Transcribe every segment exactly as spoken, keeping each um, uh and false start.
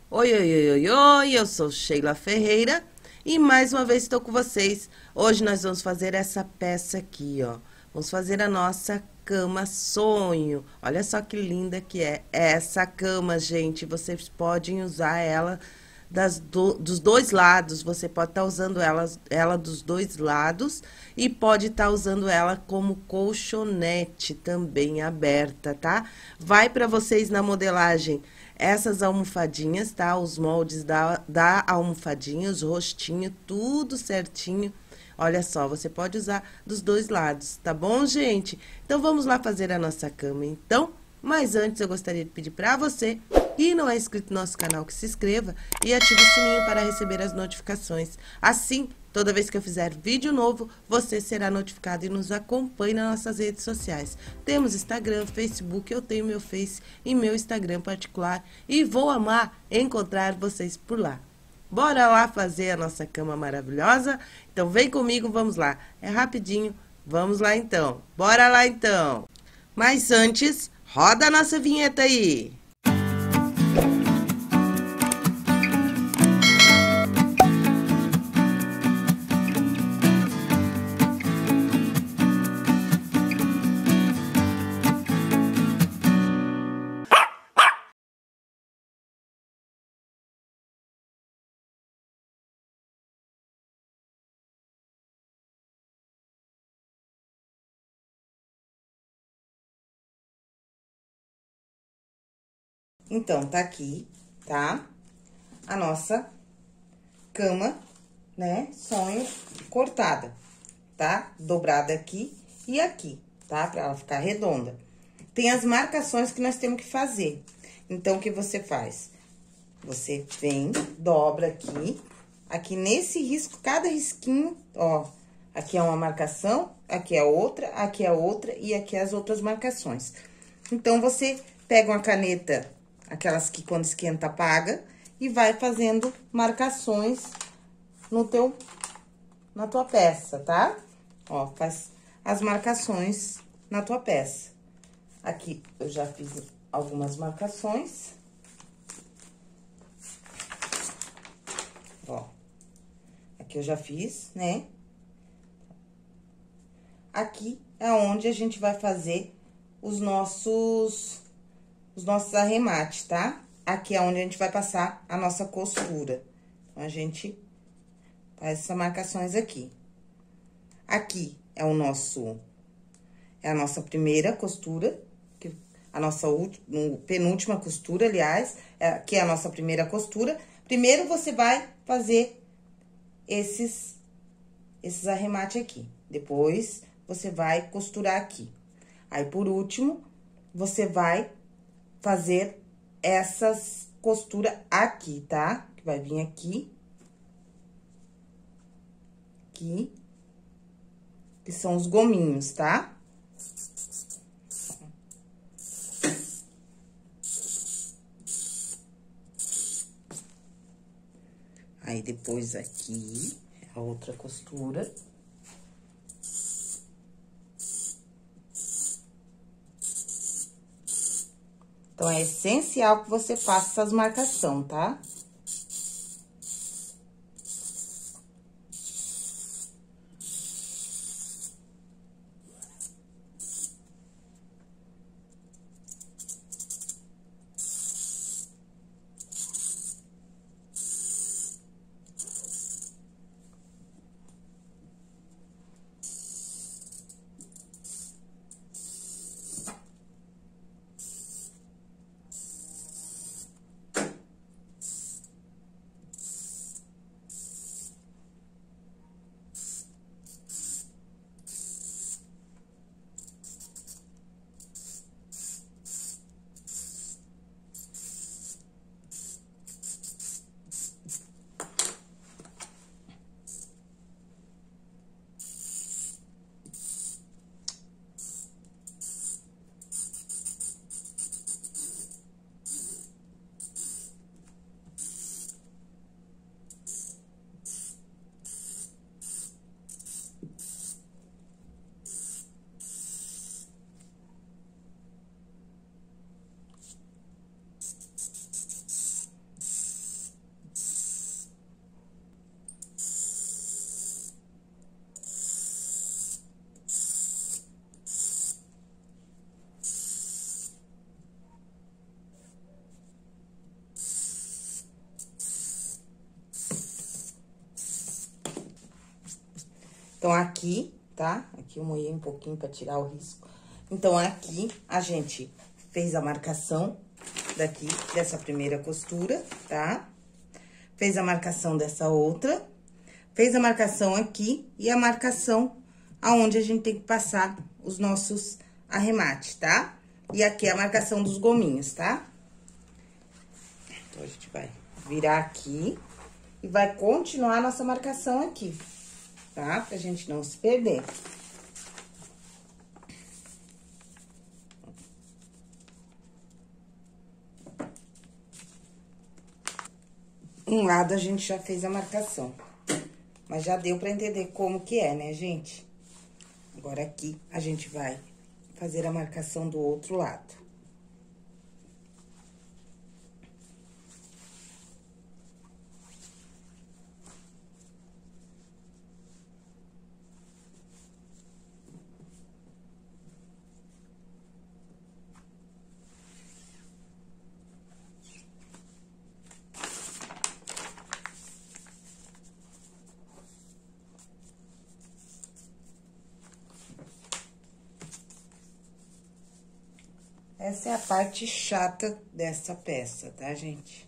Oi, oi, oi, oi, oi, eu sou Sheila Ferreira e mais uma vez estou com vocês. Hoje nós vamos fazer essa peça aqui, ó. Vamos fazer a nossa cama sonho. Olha só que linda que é essa cama, gente. Vocês podem usar ela das do, dos dois lados. Você pode estar tá usando ela, ela dos dois lados e pode estar tá usando ela como colchonete também aberta, tá? Vai para vocês na modelagem essas almofadinhas, tá? Os moldes da, da almofadinha, os rostinhos, tudo certinho. Olha só, você pode usar dos dois lados, tá bom, gente? Então, vamos lá fazer a nossa cama, então? Mas antes, eu gostaria de pedir para você, que não é inscrito no nosso canal, que se inscreva e ative o sininho para receber as notificações. Assim, toda vez que eu fizer vídeo novo, você será notificado e nos acompanhe nas nossas redes sociais. Temos Instagram, Facebook, eu tenho meu Face e meu Instagram particular e vou amar encontrar vocês por lá. Bora lá fazer a nossa cama maravilhosa? Então vem comigo, vamos lá. É rapidinho, vamos lá então. Bora lá então. Mas antes, roda a nossa vinheta aí. Então, tá aqui, tá? A nossa cama, né? Sonho cortada, tá? Dobrada aqui e aqui, tá? Pra ela ficar redonda. Tem as marcações que nós temos que fazer. Então, o que você faz? Você vem, dobra aqui, aqui nesse risco, cada risquinho, ó. Aqui é uma marcação, aqui é outra, aqui é outra e aqui é as outras marcações. Então, você pega uma caneta, aquelas que quando esquenta apaga, e vai fazendo marcações no teu, na tua peça, tá? Ó, faz as marcações na tua peça. Aqui eu já fiz algumas marcações. Ó, aqui eu já fiz, né? Aqui é onde a gente vai fazer os nossos, os nossos arremates, tá? Aqui é onde a gente vai passar a nossa costura. Então, a gente faz essas marcações aqui. Aqui é o nosso, é a nossa primeira costura, que, a nossa última, penúltima costura, aliás, é, aqui é a nossa primeira costura. Primeiro, você vai fazer esses, esses arremates aqui. Depois, você vai costurar aqui. Aí, por último, você vai fazer essas costuras aqui, tá? Que vai vir aqui. Aqui. Que são os gominhos, tá? Aí, depois aqui, a outra costura. Então, é essencial que você faça essas marcações, tá? Então, aqui, tá? Aqui eu moí um pouquinho pra tirar o risco. Então, aqui, a gente fez a marcação daqui, dessa primeira costura, tá? Fez a marcação dessa outra, fez a marcação aqui e a marcação aonde a gente tem que passar os nossos arremates, tá? E aqui é a marcação dos gominhos, tá? Então, a gente vai virar aqui e vai continuar a nossa marcação aqui, tá? Pra gente não se perder. Um lado a gente já fez a marcação, mas já deu pra entender como que é, né, gente? Agora, aqui, a gente vai fazer a marcação do outro lado. Essa é a parte chata dessa peça, tá, gente?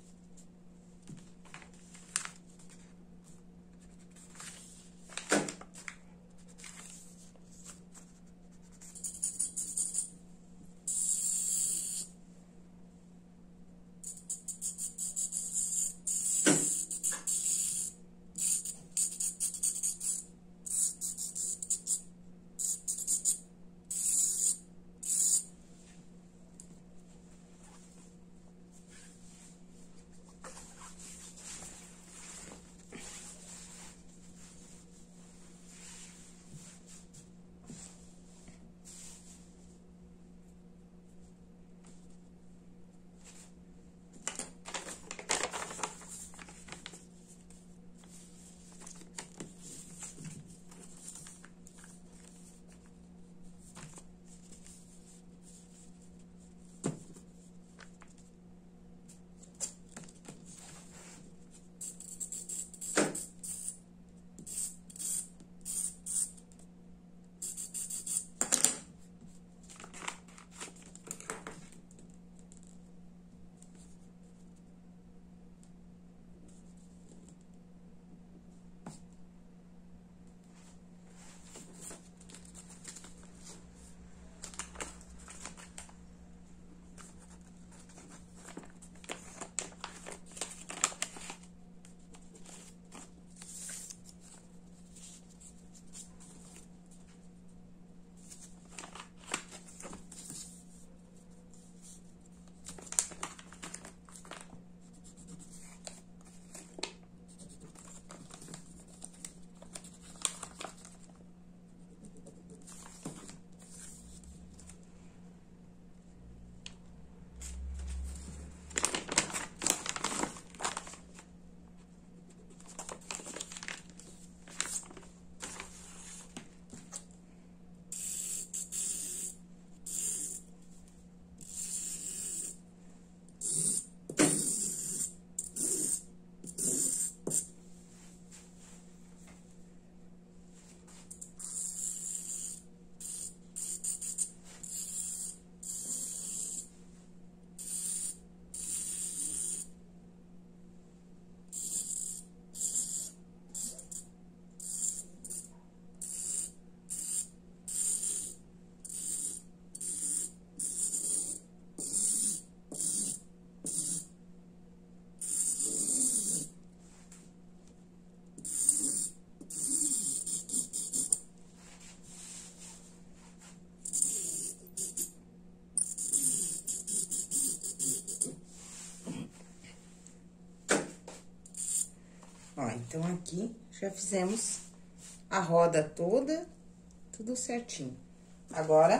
Ó, então, aqui, já fizemos a roda toda, tudo certinho. Agora,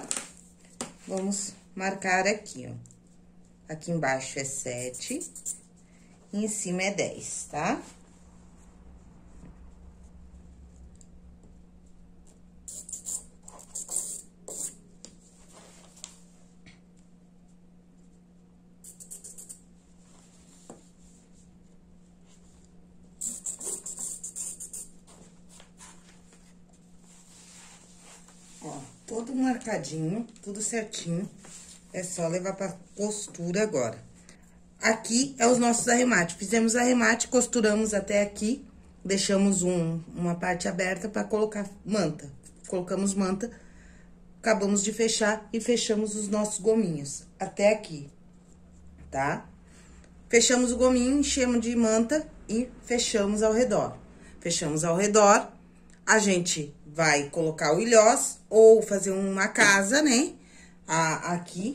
vamos marcar aqui, ó. Aqui embaixo é sete, e em cima é dez, tá? marcadinho, tudo certinho. É só levar pra costura agora. Aqui é os nossos arremates. Fizemos arremate, costuramos até aqui. Deixamos um, uma parte aberta pra colocar manta. Colocamos manta, acabamos de fechar e fechamos os nossos gominhos. Até aqui, tá? Fechamos o gominho, enchemos de manta e fechamos ao redor. Fechamos ao redor, a gente vai colocar o ilhós ou fazer uma casa, né? A, aqui,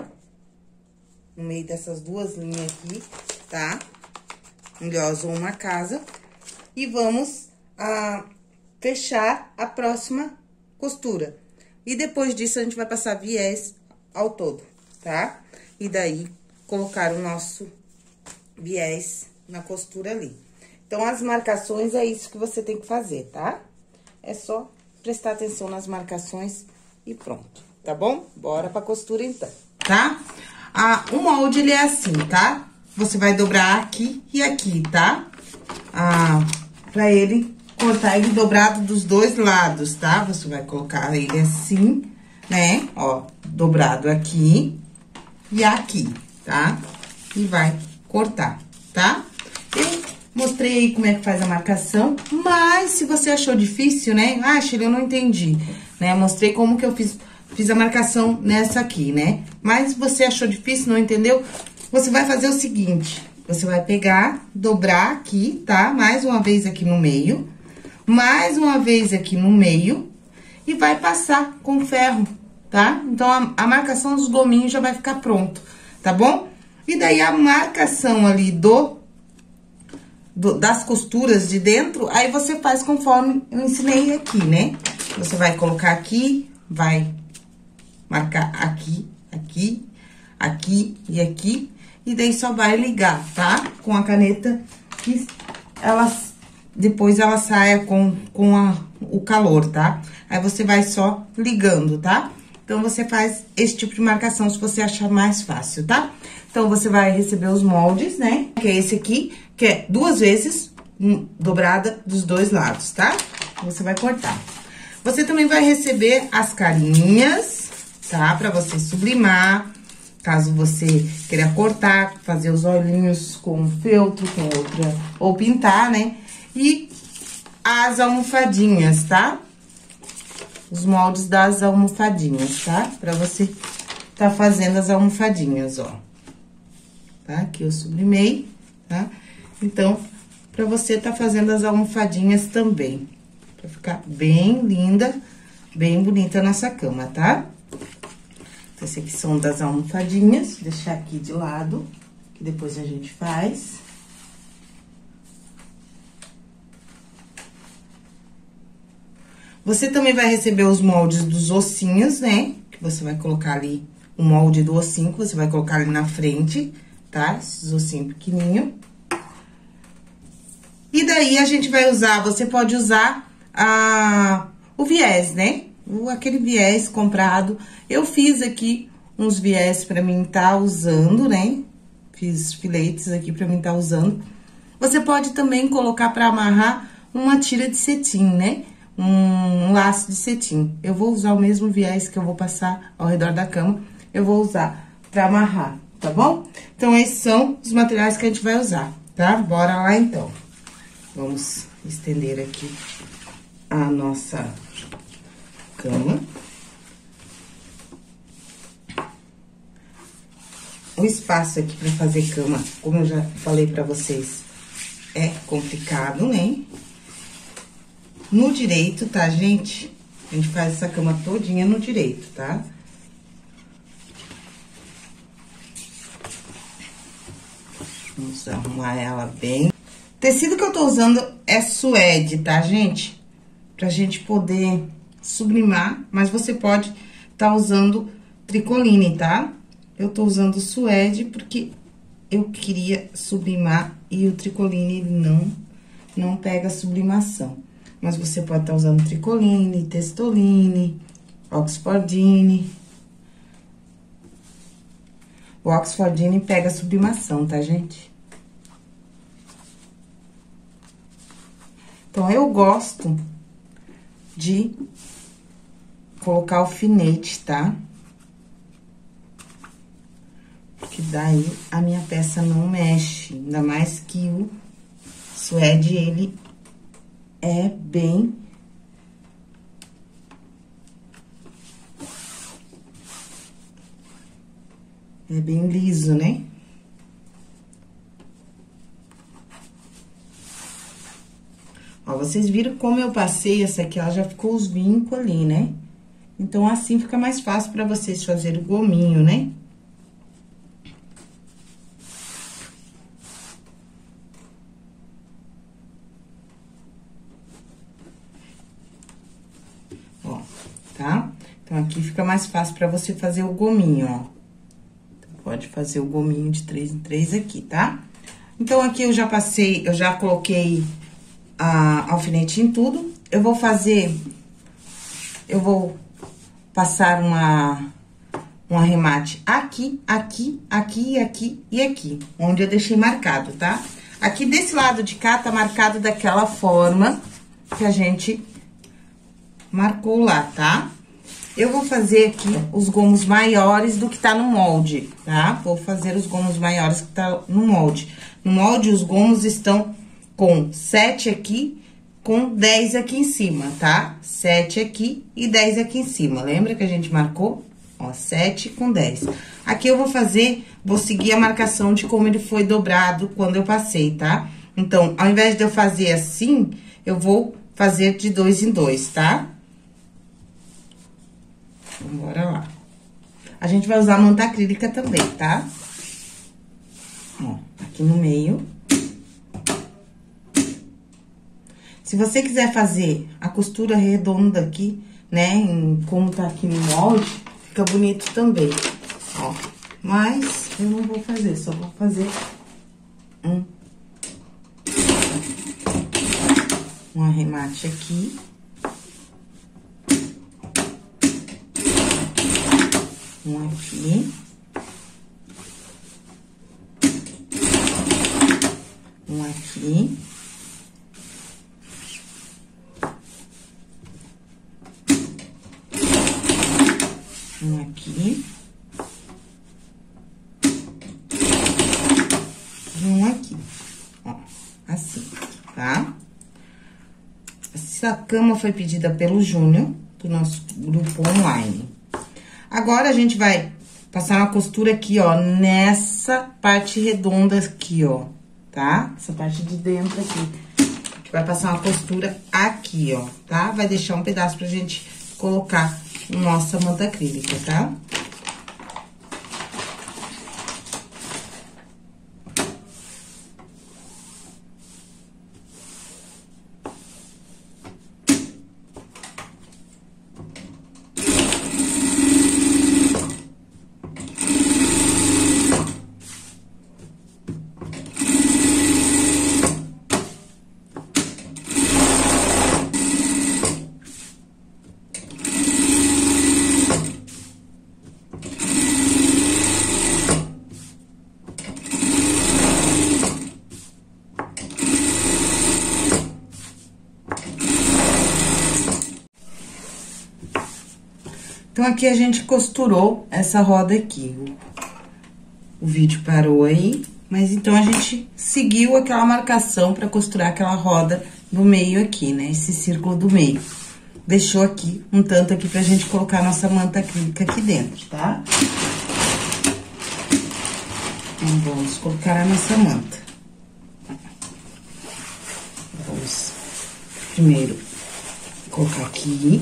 no meio dessas duas linhas aqui, tá? Um ilhós ou uma casa. E vamos a, fechar a próxima costura. E depois disso, a gente vai passar viés ao todo, tá? E daí, colocar o nosso viés na costura ali. Então, as marcações é isso que você tem que fazer, tá? É só prestar atenção nas marcações e pronto, tá bom? Bora pra costura, então, tá? Ah, o molde, ele é assim, tá? Você vai dobrar aqui e aqui, tá? Ah, pra ele cortar ele dobrado dos dois lados, tá? Você vai colocar ele assim, né? Ó, dobrado aqui e aqui, tá? E vai cortar, tá? Eu mostrei aí como é que faz a marcação, mas se você achou difícil, né? Ah, Sheila, eu não entendi, né? Mostrei como que eu fiz, fiz a marcação nessa aqui, né? Mas se você achou difícil, não entendeu? Você vai fazer o seguinte, você vai pegar, dobrar aqui, tá? Mais uma vez aqui no meio, mais uma vez aqui no meio e vai passar com ferro, tá? Então, a, a marcação dos gominhos já vai ficar pronto, tá bom? E daí, a marcação ali do, do, das costuras de dentro, aí você faz conforme eu ensinei aqui, né? Você vai colocar aqui, vai marcar aqui, aqui, aqui e aqui. E daí, só vai ligar, tá? Com a caneta, que ela, depois ela saia com, com a, o calor, tá? Aí, você vai só ligando, tá? Então, você faz esse tipo de marcação se você achar mais fácil, tá? Então, você vai receber os moldes, né? Que é esse aqui, que é duas vezes um, dobrada dos dois lados, tá? Você vai cortar. Você também vai receber as carinhas, tá? Pra você sublimar, caso você queira cortar, fazer os olhinhos com feltro, com outra, ou pintar, né? E as almofadinhas, tá? Os moldes das almofadinhas, tá? Pra você tá fazendo as almofadinhas, ó. Tá? Aqui eu sublimei, tá? Então, pra você tá fazendo as almofadinhas também. Pra ficar bem linda, bem bonita a nossa cama, tá? Então, esse aqui são das almofadinhas. Vou deixar aqui de lado, que depois a gente faz. Você também vai receber os moldes dos ossinhos, né? Que você vai colocar ali o molde do ossinho, que você vai colocar ali na frente, tá? Esses ossinhos pequenininhos. E daí, a gente vai usar, você pode usar a, o viés, né? O, aquele viés comprado. Eu fiz aqui uns viés pra mim tá usando, né? Fiz filetes aqui pra mim tá usando. Você pode também colocar pra amarrar uma tira de cetim, né? Um laço de cetim. Eu vou usar o mesmo viés que eu vou passar ao redor da cama, eu vou usar pra amarrar, tá bom? Então, esses são os materiais que a gente vai usar, tá? Bora lá, então. Vamos estender aqui a nossa cama. O espaço aqui pra fazer cama, como eu já falei pra vocês, é complicado, né? No direito, tá, gente? A gente faz essa cama todinha no direito, tá? Vamos arrumar ela bem. O tecido que eu tô usando é suede, tá, gente? Pra gente poder sublimar, mas você pode tá usando tricoline, tá? Eu tô usando suede porque eu queria sublimar e o tricoline ele não, não pega sublimação. Mas você pode estar usando tricoline, testoline, oxfordine. O oxfordine pega sublimação, tá, gente? Então, eu gosto de colocar alfinete, tá? Porque daí a minha peça não mexe, ainda mais que o suede, ele é bem... É bem liso, né? Ó, vocês viram como eu passei essa aqui, ela já ficou os vincos ali, né? Então, assim fica mais fácil pra vocês fazerem o gominho, né? Ó, tá? Então, aqui fica mais fácil pra você fazer o gominho, ó. Então, pode fazer o gominho de três em três aqui, tá? Então, aqui eu já passei, eu já coloquei a alfinete em tudo. Eu vou fazer... Eu vou passar uma... um arremate aqui, aqui, aqui, aqui e aqui, onde eu deixei marcado, tá? Aqui desse lado de cá tá marcado daquela forma que a gente marcou lá, tá? Eu vou fazer aqui os gomos maiores do que tá no molde, tá? Vou fazer os gomos maiores que tá no molde. No molde, os gomos estão com sete aqui, com dez aqui em cima, tá? sete aqui e dez aqui em cima. Lembra que a gente marcou? Ó, sete com dez. Aqui eu vou fazer, vou seguir a marcação de como ele foi dobrado quando eu passei, tá? Então, ao invés de eu fazer assim, eu vou fazer de dois em dois, tá? Então, bora lá. A gente vai usar manta acrílica também, tá? Ó, aqui no meio. Se você quiser fazer a costura redonda aqui, né, em, como tá aqui no molde, fica bonito também, ó. Mas eu não vou fazer, só vou fazer um, um arremate aqui. Um aqui. Um aqui. Um aqui. E um aqui. Ó, assim, tá? Essa cama foi pedida pelo Júnior, do nosso grupo online. Agora, a gente vai passar uma costura aqui, ó, nessa parte redonda aqui, ó, tá? Essa parte de dentro aqui. A gente vai passar uma costura aqui, ó, tá? Vai deixar um pedaço pra gente colocar nossa manta acrílica, tá? Então, aqui a gente costurou essa roda aqui. O, o vídeo parou aí, mas então a gente seguiu aquela marcação pra costurar aquela roda no meio aqui, né? Esse círculo do meio. Deixou aqui, um tanto aqui pra gente colocar a nossa manta acrílica aqui dentro, tá? Então, vamos colocar a nossa manta. Vamos primeiro colocar aqui.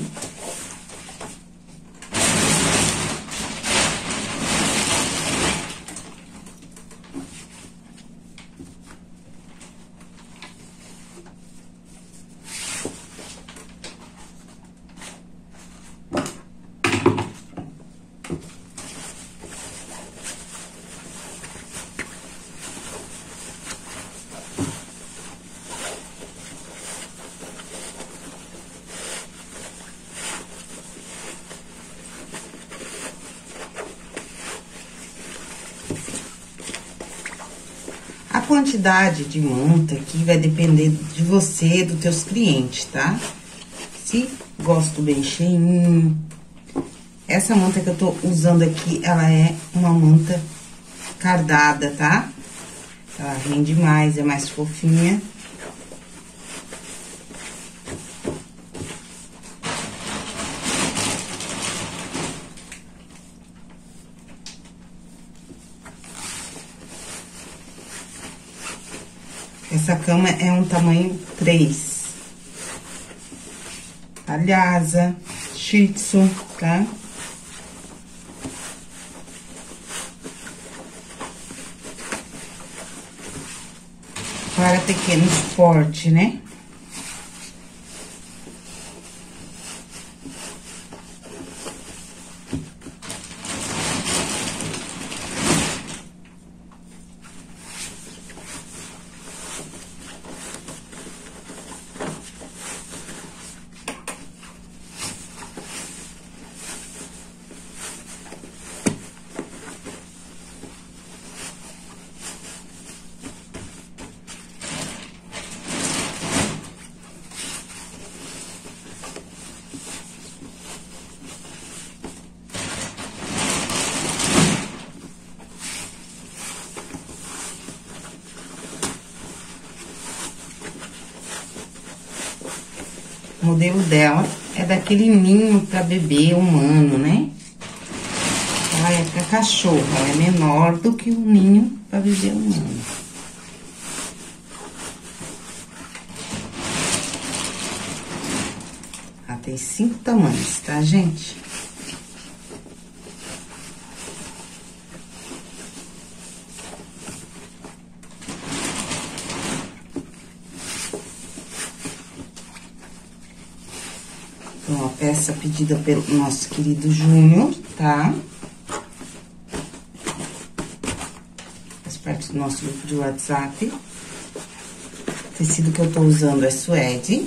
A quantidade de manta aqui vai depender de você, dos teus clientes, tá? Se gosto bem cheinho, essa manta que eu tô usando aqui, ela é uma manta cardada, tá? Ela rende mais, é mais fofinha. Essa cama é um tamanho três. Lhasa, Shih Tzu, tá? Para pequenos porte, né? O modelo dela é daquele ninho para bebê humano, né? Ela é para cachorro, ela é menor do que o ninho para bebê humano. Ela tem cinco tamanhos, tá, gente? Uma peça pedida pelo nosso querido Júnior, tá? Faz parte do nosso grupo de WhatsApp. O tecido que eu tô usando é suede.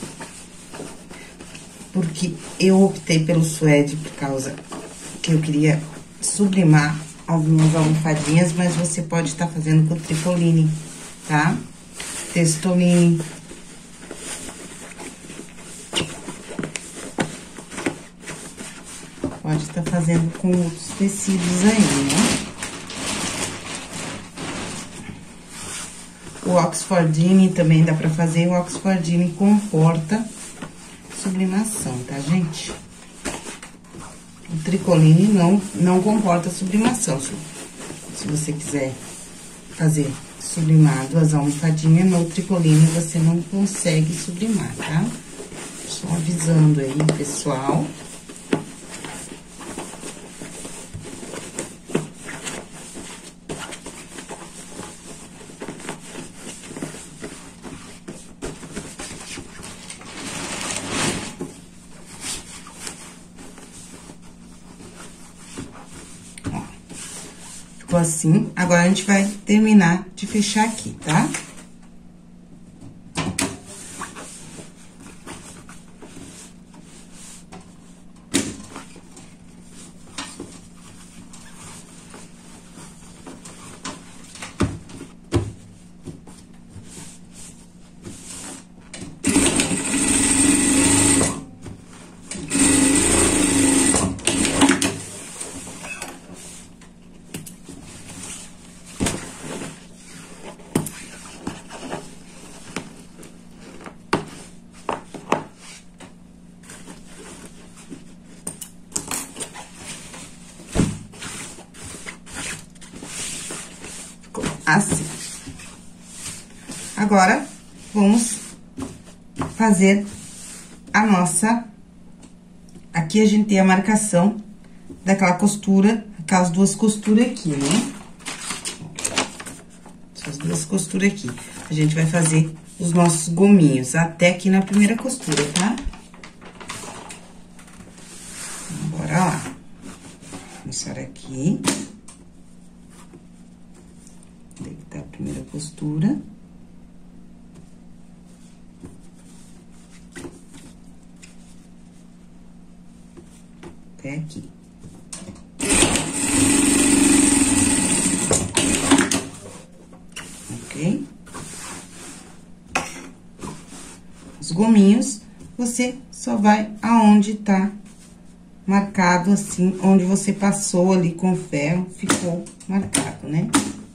Porque eu optei pelo suede por causa que eu queria sublimar algumas almofadinhas, mas você pode estar fazendo com tricoline, tá? Textoline. Pode estar fazendo com outros tecidos aí, né? O Oxfordine também dá pra fazer. O Oxfordine comporta sublimação, tá, gente? O tricoline não, não comporta sublimação. Se, se você quiser fazer sublimar duas almofadinhas, no tricoline você não consegue sublimar, tá? Só avisando aí, pessoal. Assim, agora a gente vai terminar de fechar aqui, tá? Assim. Agora, vamos fazer a nossa... Aqui a gente tem a marcação daquela costura, aquelas duas costuras aqui, né? Essas duas costuras aqui. A gente vai fazer os nossos gominhos até aqui na primeira costura, tá? Bora lá. Vou começar aqui. Daí tá a primeira costura. Até aqui. Ok? Os gominhos, você só vai aonde tá marcado assim, onde você passou ali com o ferro, ficou marcado, né?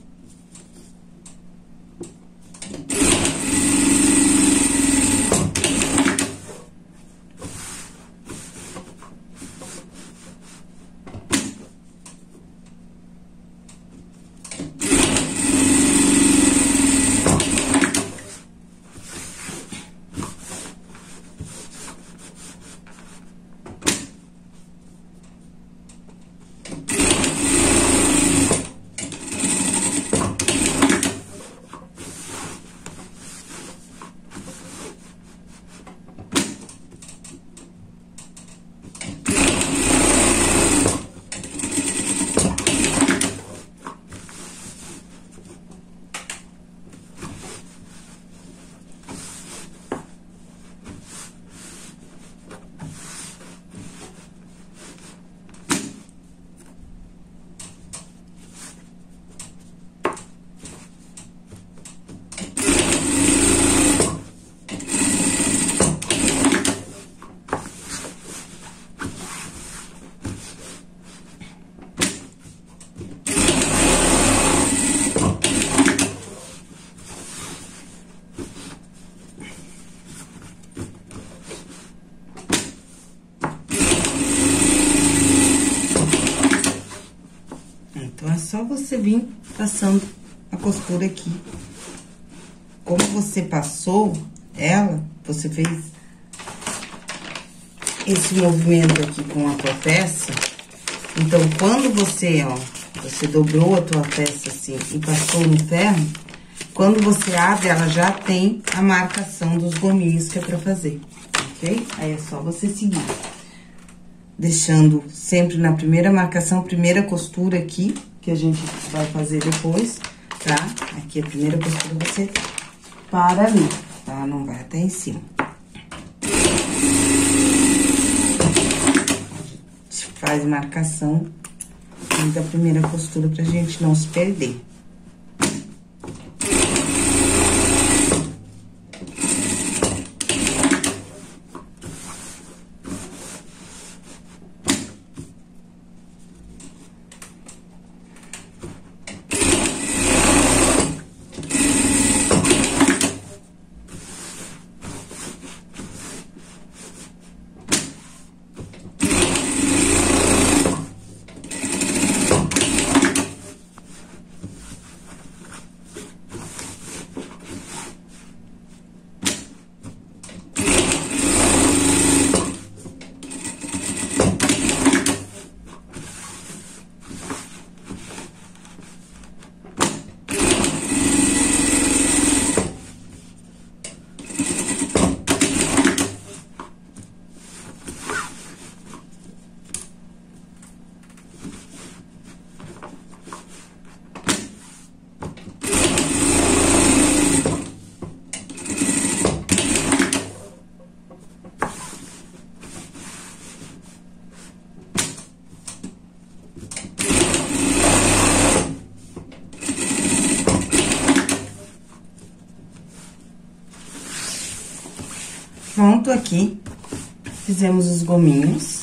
Então, é só você vir passando a costura aqui. Como você passou ela, você fez esse movimento aqui com a tua peça. Então, quando você, ó, você dobrou a tua peça assim e passou no ferro, quando você abre, ela já tem a marcação dos gominhos que é pra fazer, ok? Aí, é só você seguir. Deixando sempre na primeira marcação, primeira costura aqui, que a gente vai fazer depois, tá? Aqui a primeira costura você para ali, tá? Não vai até em cima. A gente faz marcação da primeira costura pra gente não se perder. Pronto, aqui, fizemos os gominhos.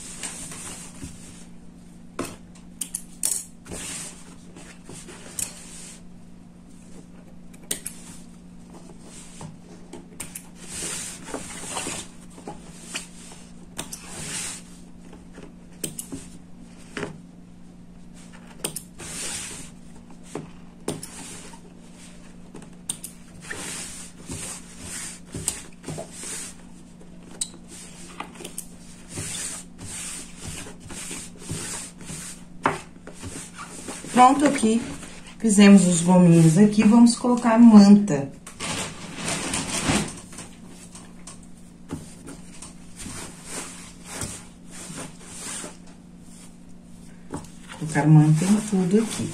Pronto, aqui, fizemos os gominhos aqui, vamos colocar manta. Colocar manta em tudo aqui.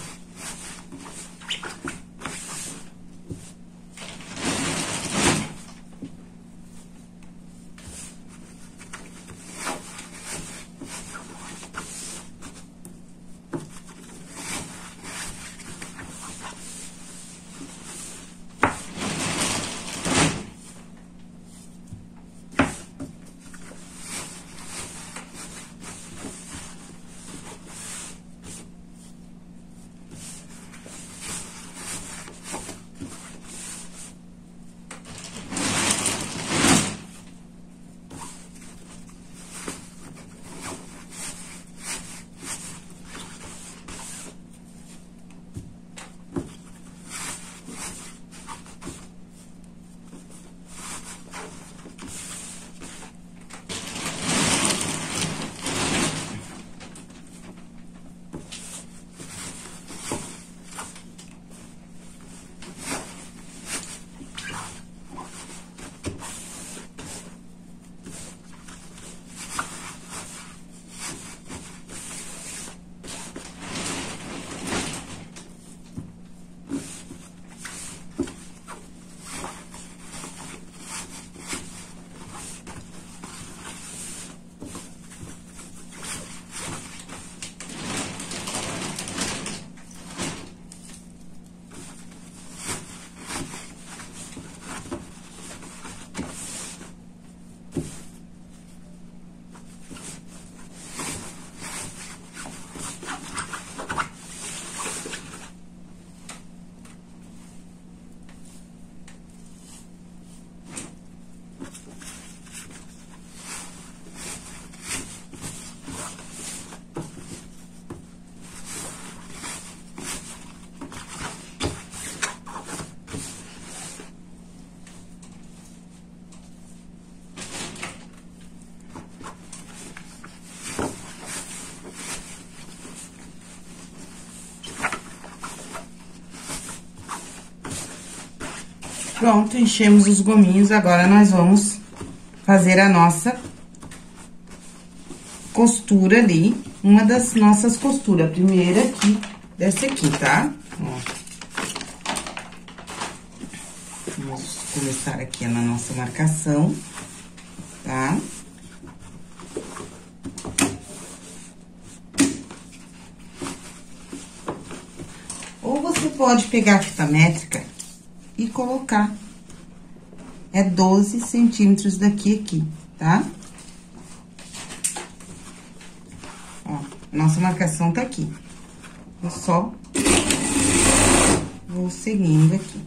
Pronto, enchemos os gominhos, agora nós vamos fazer a nossa costura ali, uma das nossas costuras, a primeira aqui, dessa aqui, tá? Ó. Vamos começar aqui na nossa marcação, tá? Ou você pode pegar a fita métrica e colocar. É doze centímetros daqui aqui, tá? Ó, nossa marcação tá aqui. Eu só vou seguindo aqui.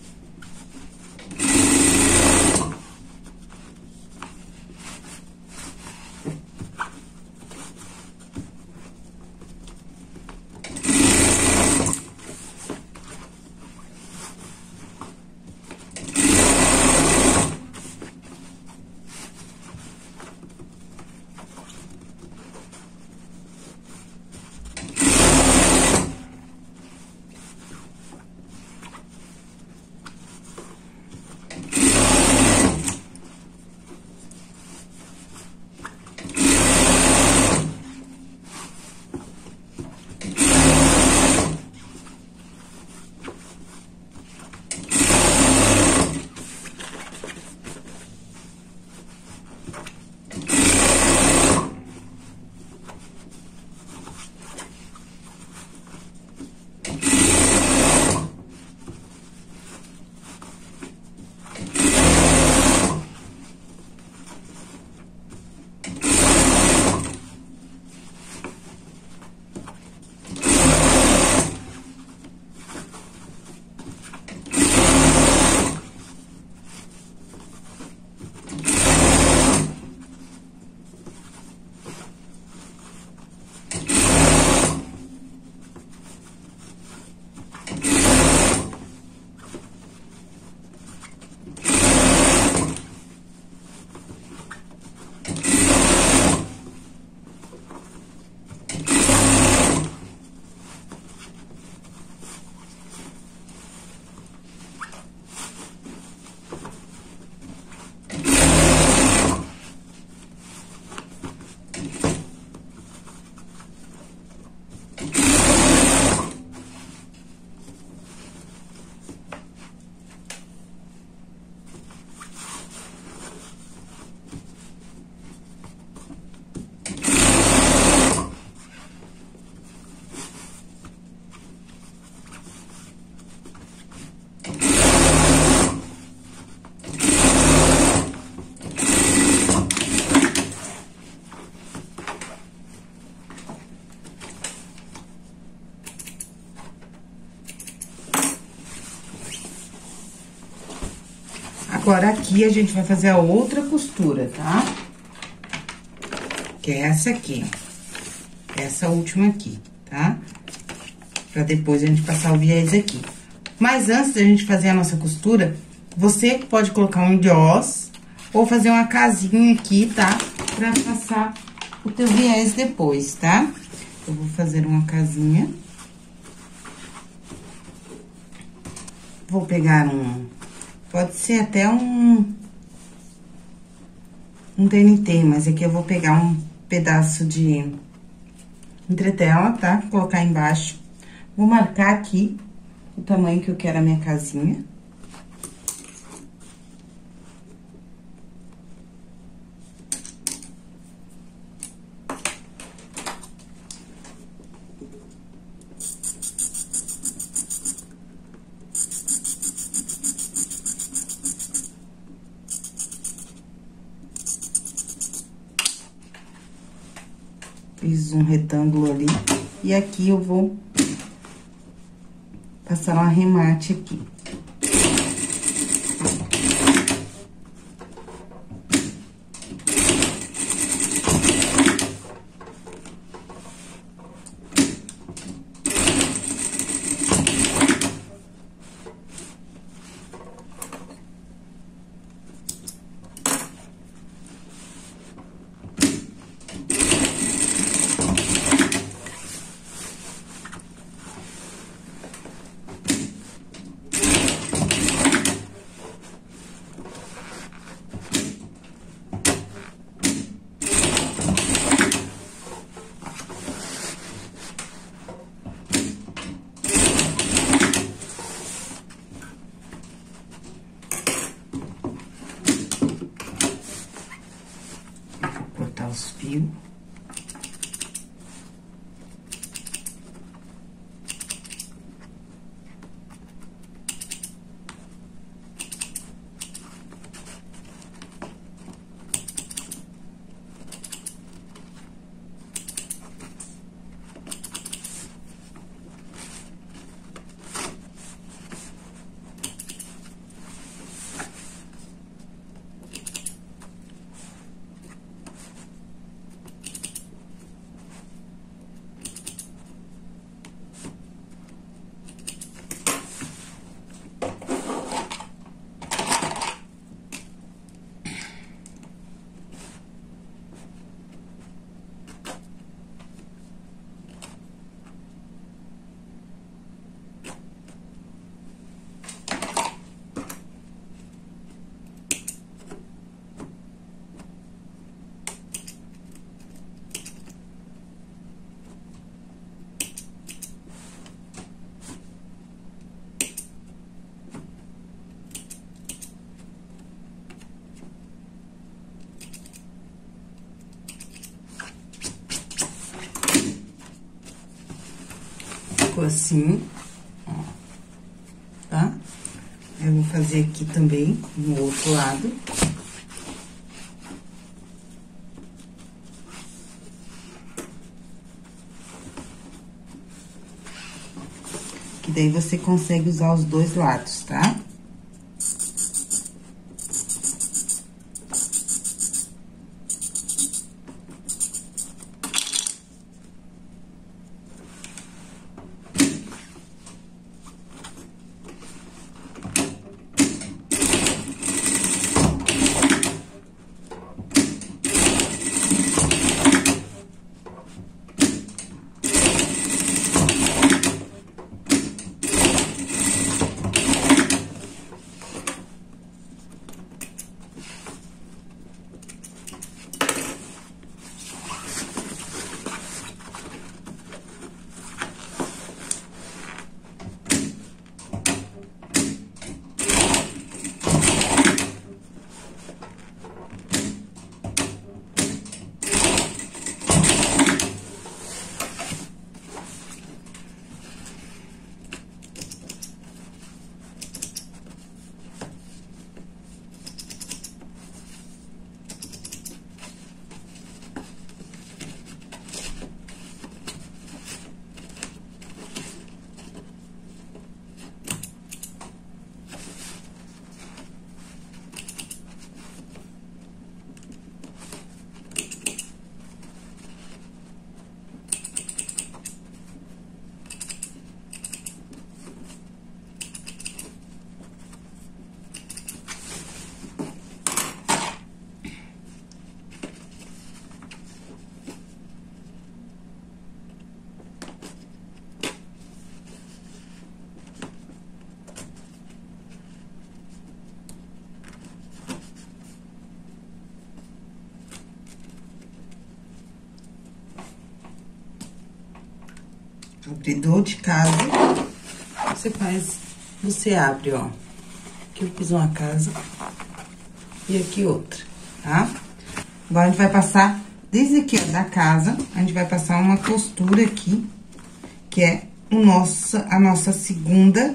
Agora, aqui, a gente vai fazer a outra costura, tá? Que é essa aqui, ó. Essa última aqui, tá? Pra depois a gente passar o viés aqui. Mas antes da gente fazer a nossa costura, você pode colocar um joss ou fazer uma casinha aqui, tá? Pra passar o teu viés depois, tá? Eu vou fazer uma casinha. Vou pegar um... Pode ser até um... Um T N T, mas aqui eu vou pegar um pedaço de entretela, tá? Colocar embaixo. Vou marcar aqui o tamanho que eu quero a minha casinha. Fiz um retângulo ali, e aqui eu vou passar um arremate aqui. fio. Ficou assim, ó, tá? Eu vou fazer aqui também, no outro lado. Que daí você consegue usar os dois lados, tá? Abridor de casa, você faz, você abre, ó. Aqui eu fiz uma casa e aqui outra, tá? Agora, a gente vai passar, desde aqui, ó, da casa, a gente vai passar uma costura aqui, que é o nosso, a nossa segunda,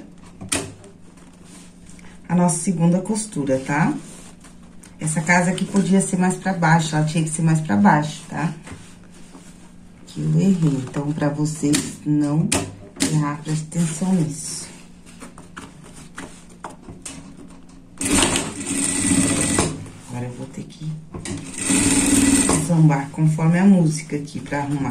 a nossa segunda costura, tá? Essa casa aqui podia ser mais pra baixo, ela tinha que ser mais pra baixo, tá? Eu errei, então, pra vocês não errar, presta atenção nisso. Agora, eu vou ter que sambar conforme a música aqui pra arrumar.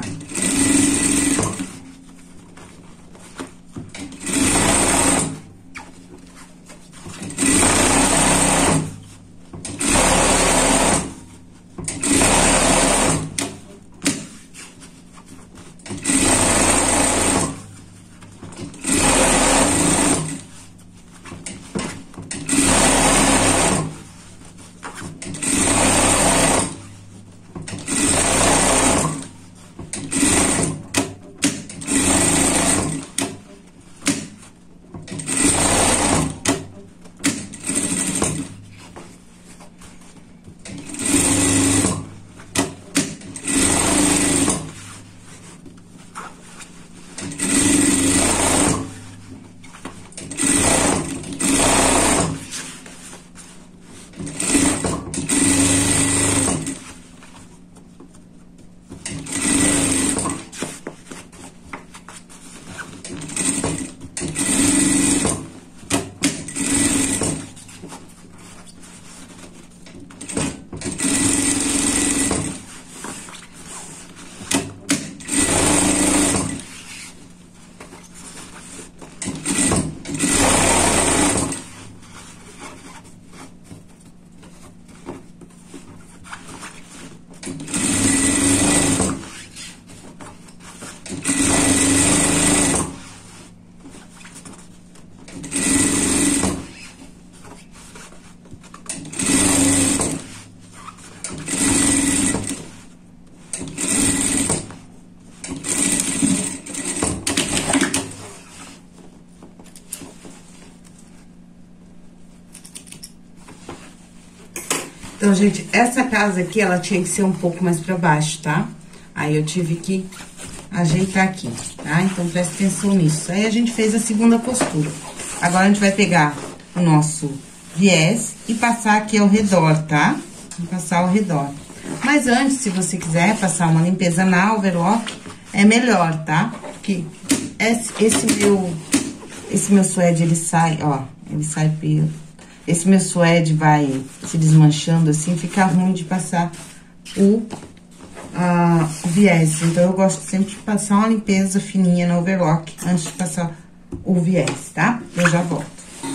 Então, gente, essa casa aqui, ela tinha que ser um pouco mais pra baixo, tá? Aí, eu tive que ajeitar aqui, tá? Então, presta atenção nisso. Aí, a gente fez a segunda costura. Agora, a gente vai pegar o nosso viés e passar aqui ao redor, tá? Vou passar ao redor. Mas antes, se você quiser passar uma limpeza na overlock, é melhor, tá? Porque esse, esse meu... Esse meu suede, ele sai, ó, ele sai pelo... Esse meu suede vai se desmanchando assim, fica ruim de passar o, a, o viés. Então, eu gosto sempre de passar uma limpeza fininha no overlock antes de passar o viés, tá? Eu já volto.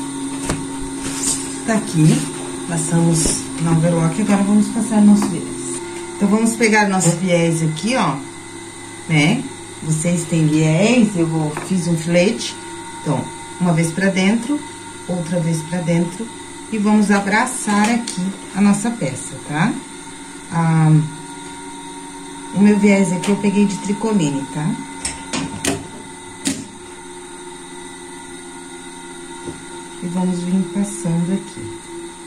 Tá aqui, passamos no overlock, agora vamos passar nosso viés. Então, vamos pegar nosso viés aqui, ó, né? Vocês têm viés, eu vou, fiz um filete. Então, uma vez pra dentro, outra vez pra dentro. E vamos abraçar aqui a nossa peça, tá? Ah, o meu viés aqui eu peguei de tricoline, tá? E vamos vir passando aqui.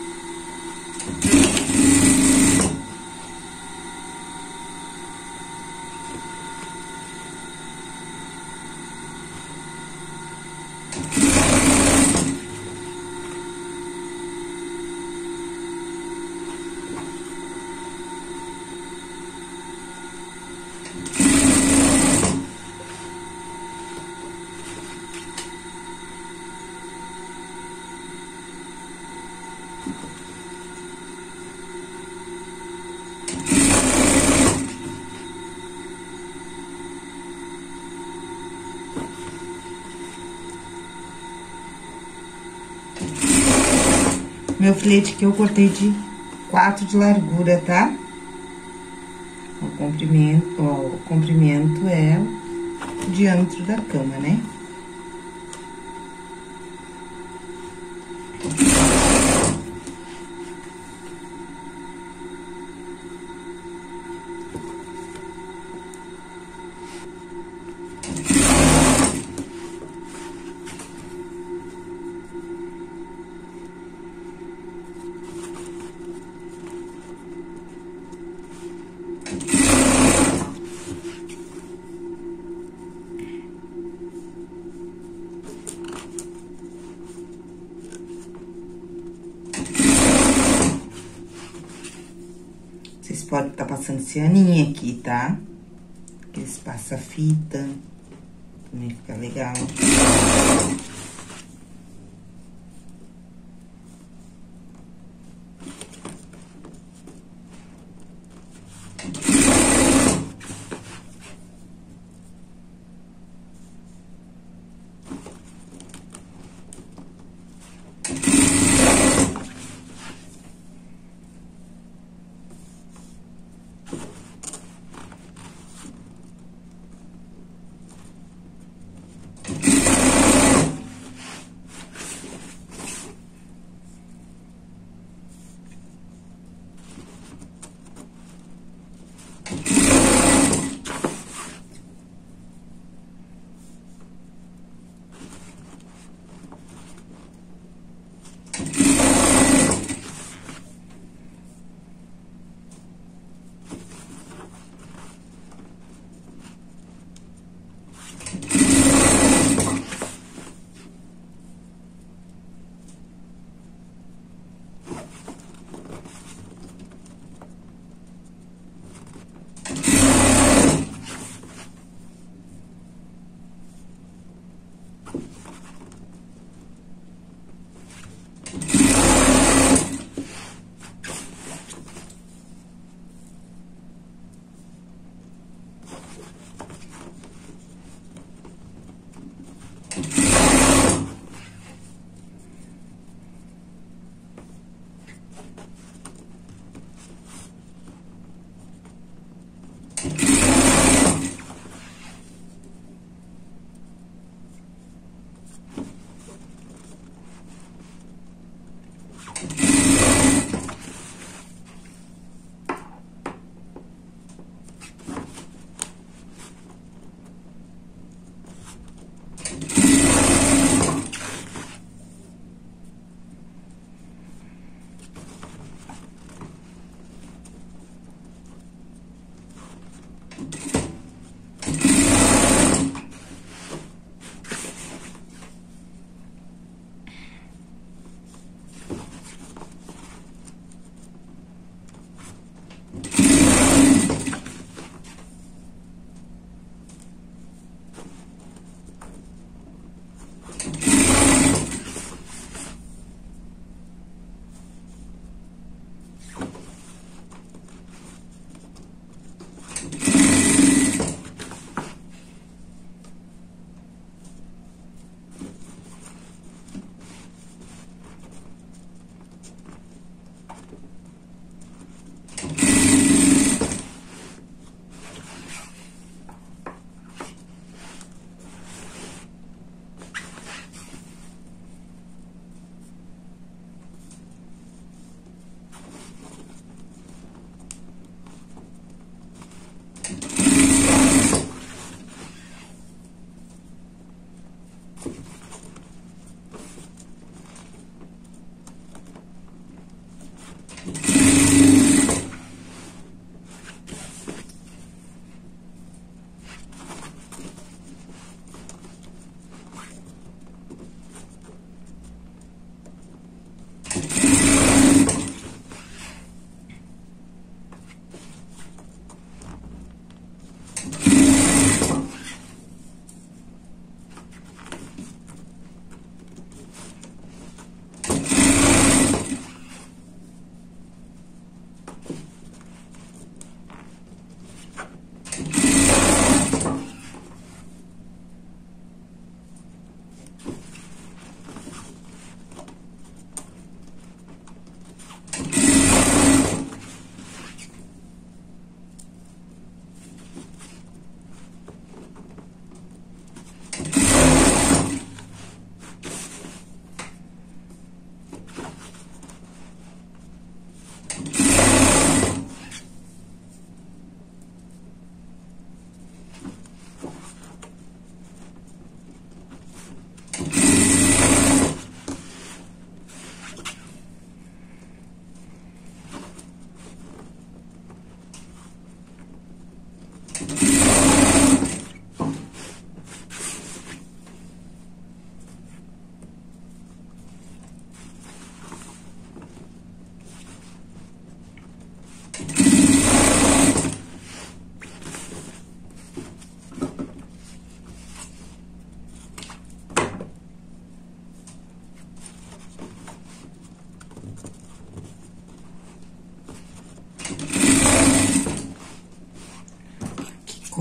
Meu filete que eu cortei de quatro de largura, tá? O comprimento, ó, o comprimento é o diâmetro da cama, né? Vocês podem estar passando cianinha aqui, tá? Aqueles passa-fita, também fica legal.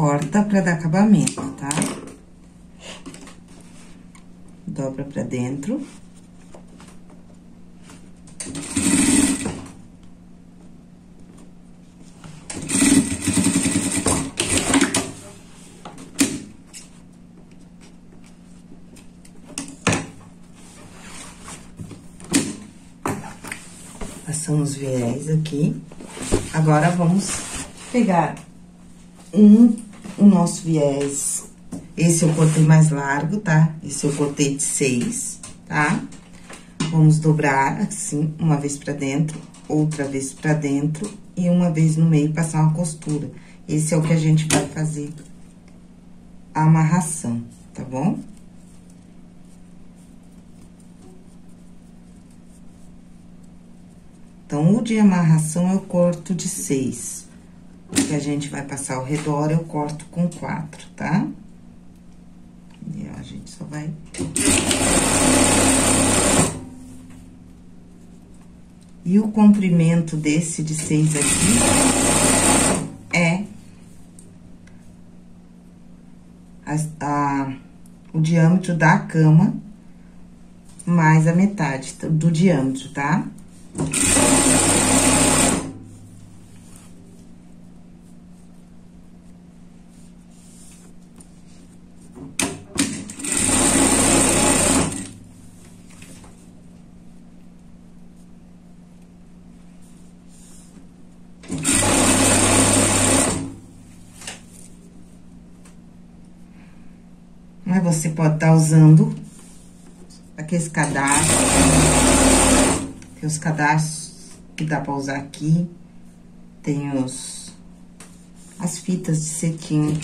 corta pra dar acabamento, tá? Dobra pra dentro. Passamos viés aqui. Agora, vamos pegar um, o nosso viés. Esse eu cortei mais largo, tá? Esse eu cortei de seis, tá? Vamos dobrar assim, uma vez pra dentro, outra vez pra dentro e uma vez no meio passar uma costura. Esse é o que a gente vai fazer a amarração, tá bom? Então, o de amarração eu corto de seis. O que a gente vai passar ao redor, eu corto com quatro, tá? E ó, a gente só vai... E o comprimento desse de seis aqui é... A, a, o diâmetro da cama mais a metade do diâmetro, tá? Mas você pode estar usando aqueles cadastros, tem os cadastros que dá pra usar aqui, tem os, as fitas de cetim.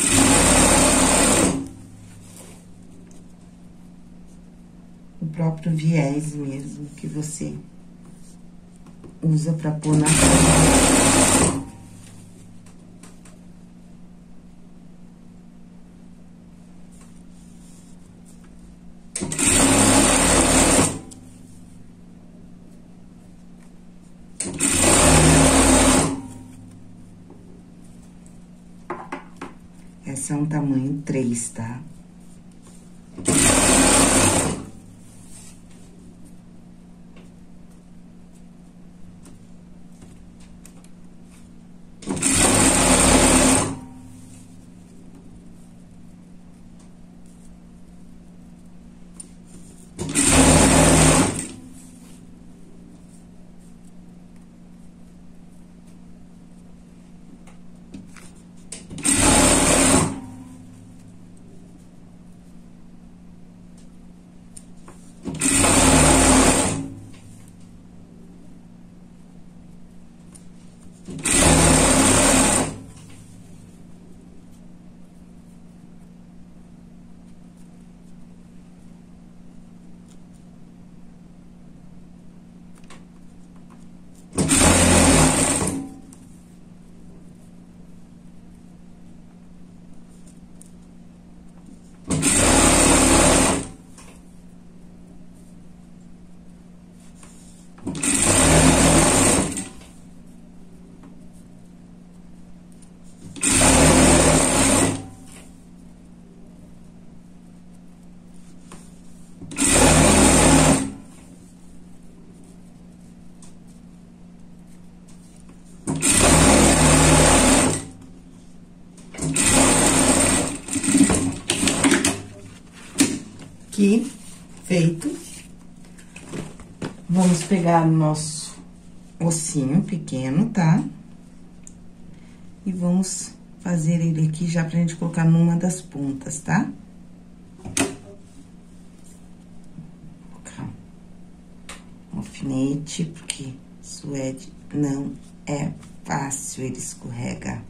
O próprio viés mesmo, que você usa pra pôr na cama. Esse é um tamanho três, tá? Aqui, feito. Vamos pegar o nosso ossinho pequeno, tá? E vamos fazer ele aqui já pra gente colocar numa das pontas, tá? Vou colocar um alfinete, porque suede não é fácil, ele escorrega.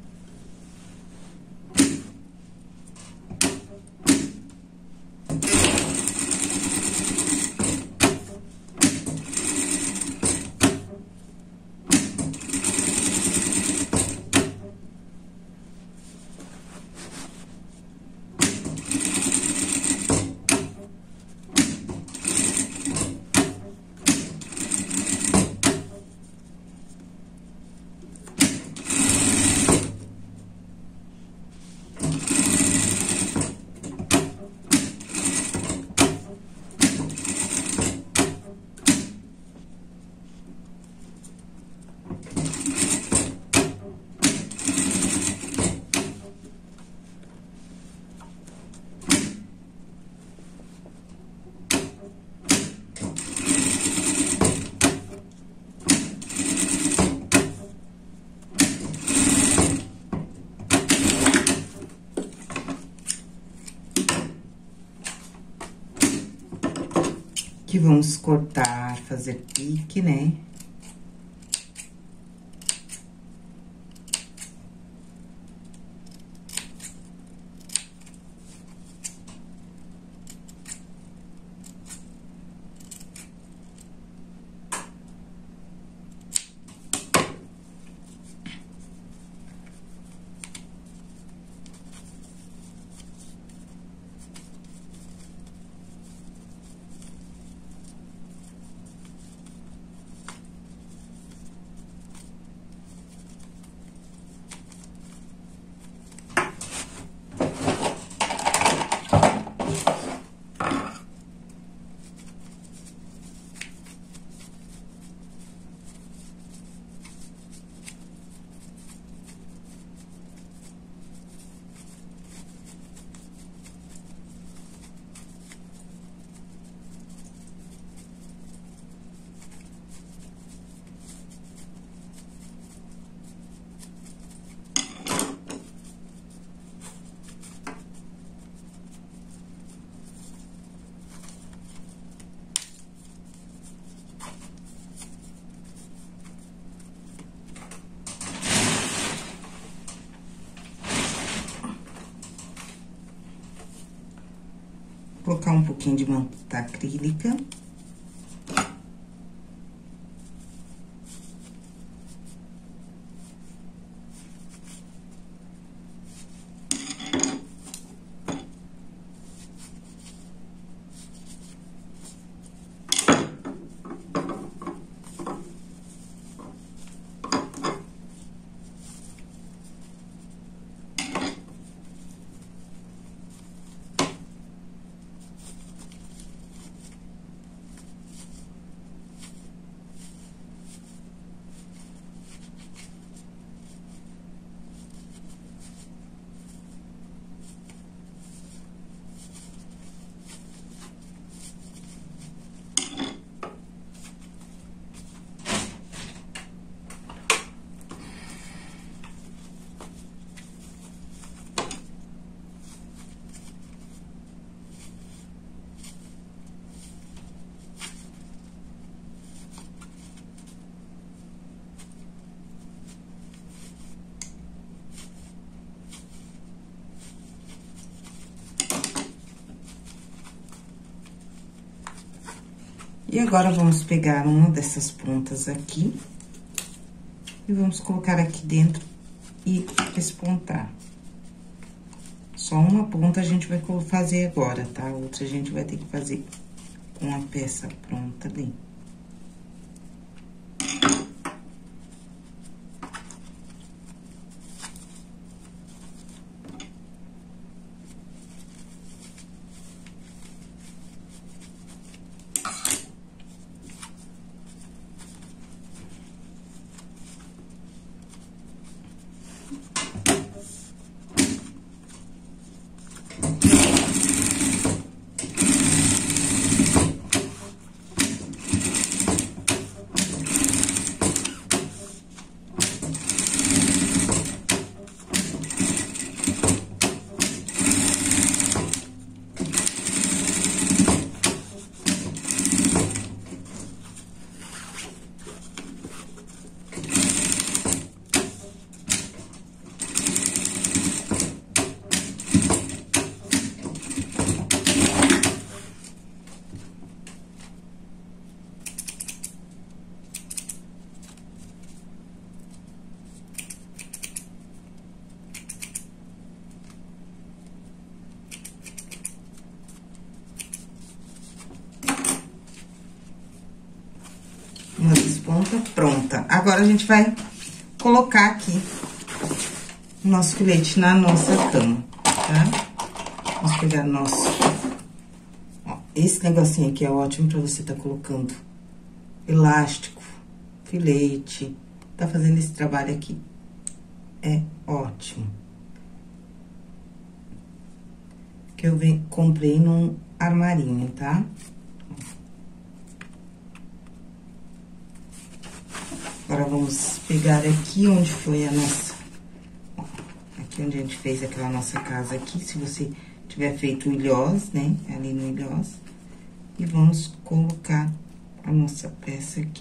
Que vamos cortar, fazer pique, né? Colocar um pouquinho de manta acrílica. E agora, vamos pegar uma dessas pontas aqui e vamos colocar aqui dentro e espontar. Só uma ponta a gente vai fazer agora, tá? A outra a gente vai ter que fazer com a peça pronta ali. Uma desponta pronta. Agora, a gente vai colocar aqui o nosso filete na nossa cama, tá? Vamos pegar nosso... Ó, esse negocinho aqui é ótimo pra você tá colocando elástico, filete, tá fazendo esse trabalho aqui. É ótimo. Que eu vem, comprei num armarinho, tá? Agora, vamos pegar aqui onde foi a nossa... Ó, aqui onde a gente fez aquela nossa casa aqui. Se você tiver feito o ilhós, né? Ali no ilhós. E vamos colocar a nossa peça aqui.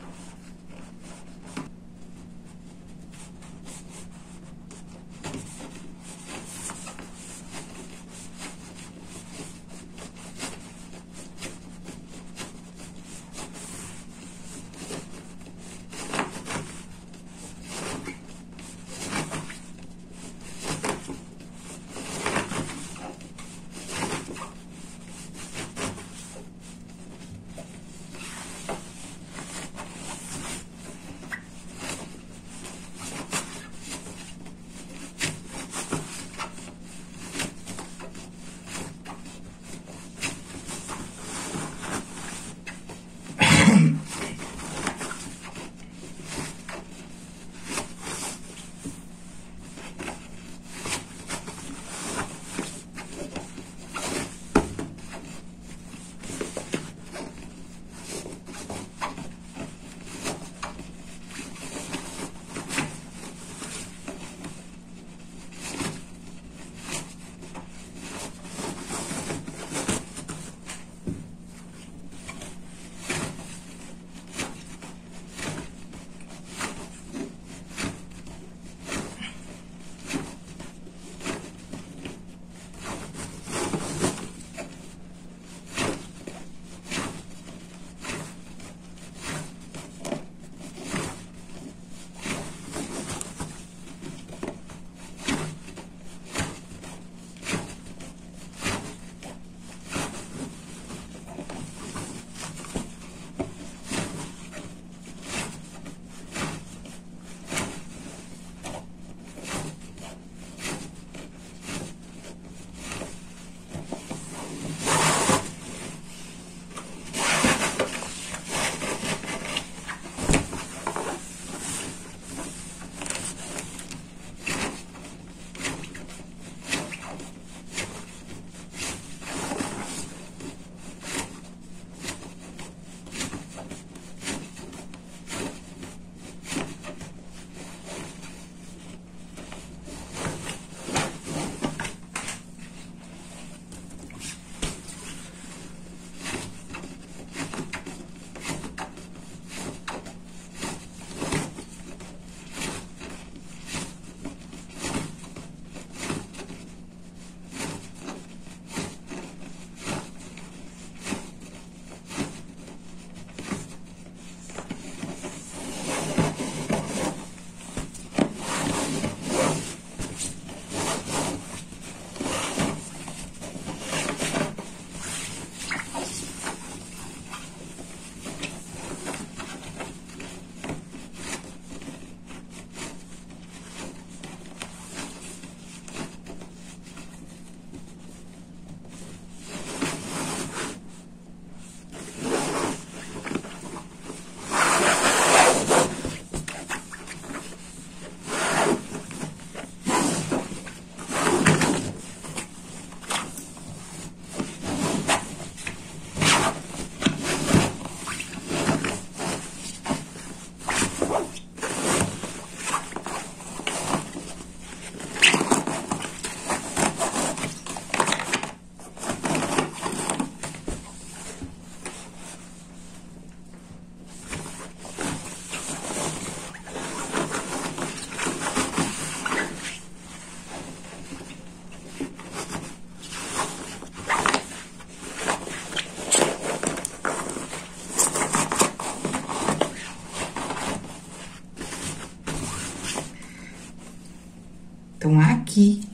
Então, aqui,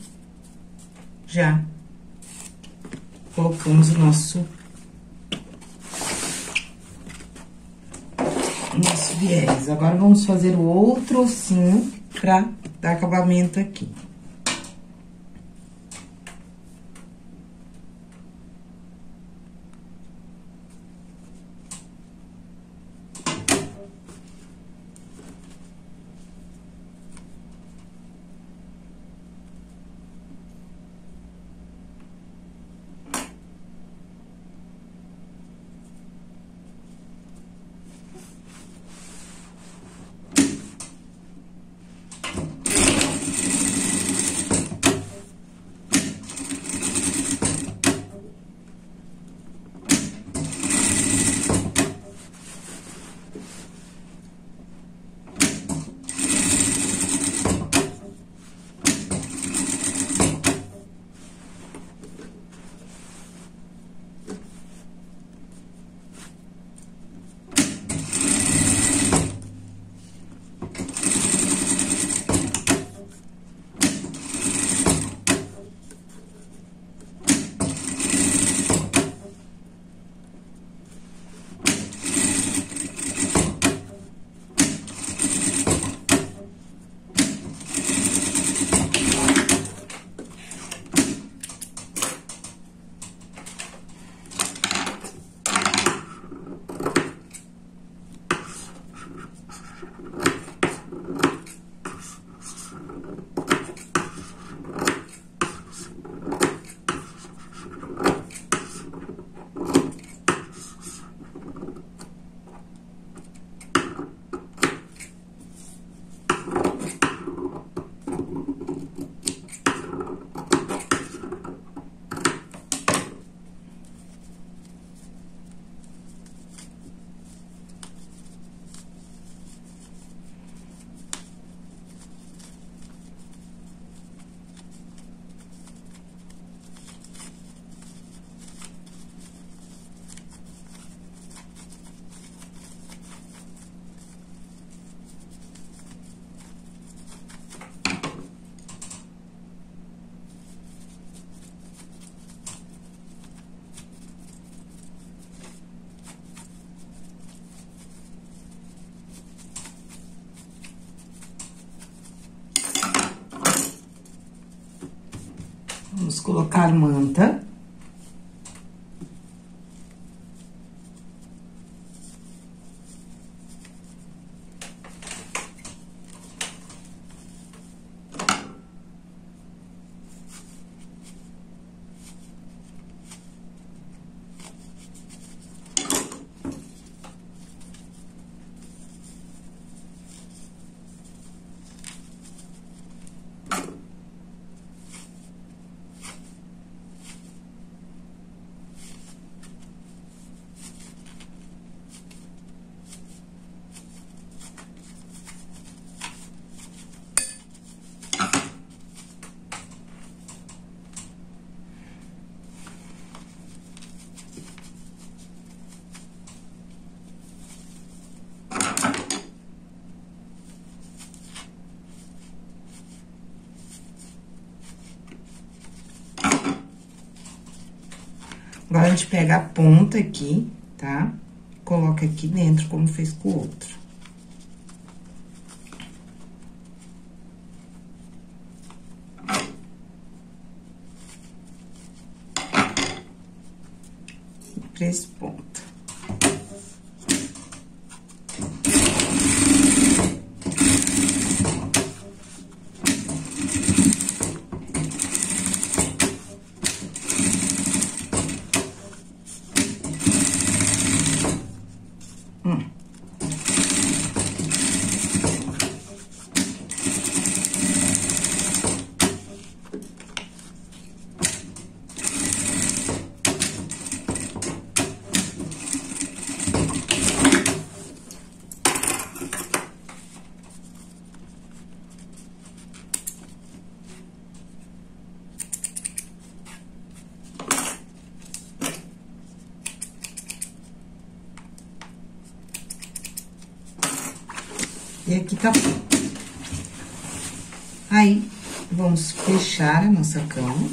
já colocamos o nosso, nosso viés. Agora, vamos fazer o outro ossinho pra dar acabamento aqui. Vamos colocar manta. Agora, a gente pega a ponta aqui, tá? Coloca aqui dentro, como fez com o outro. Três pontas. E aqui tá pronto. Aí, vamos fechar a nossa cama.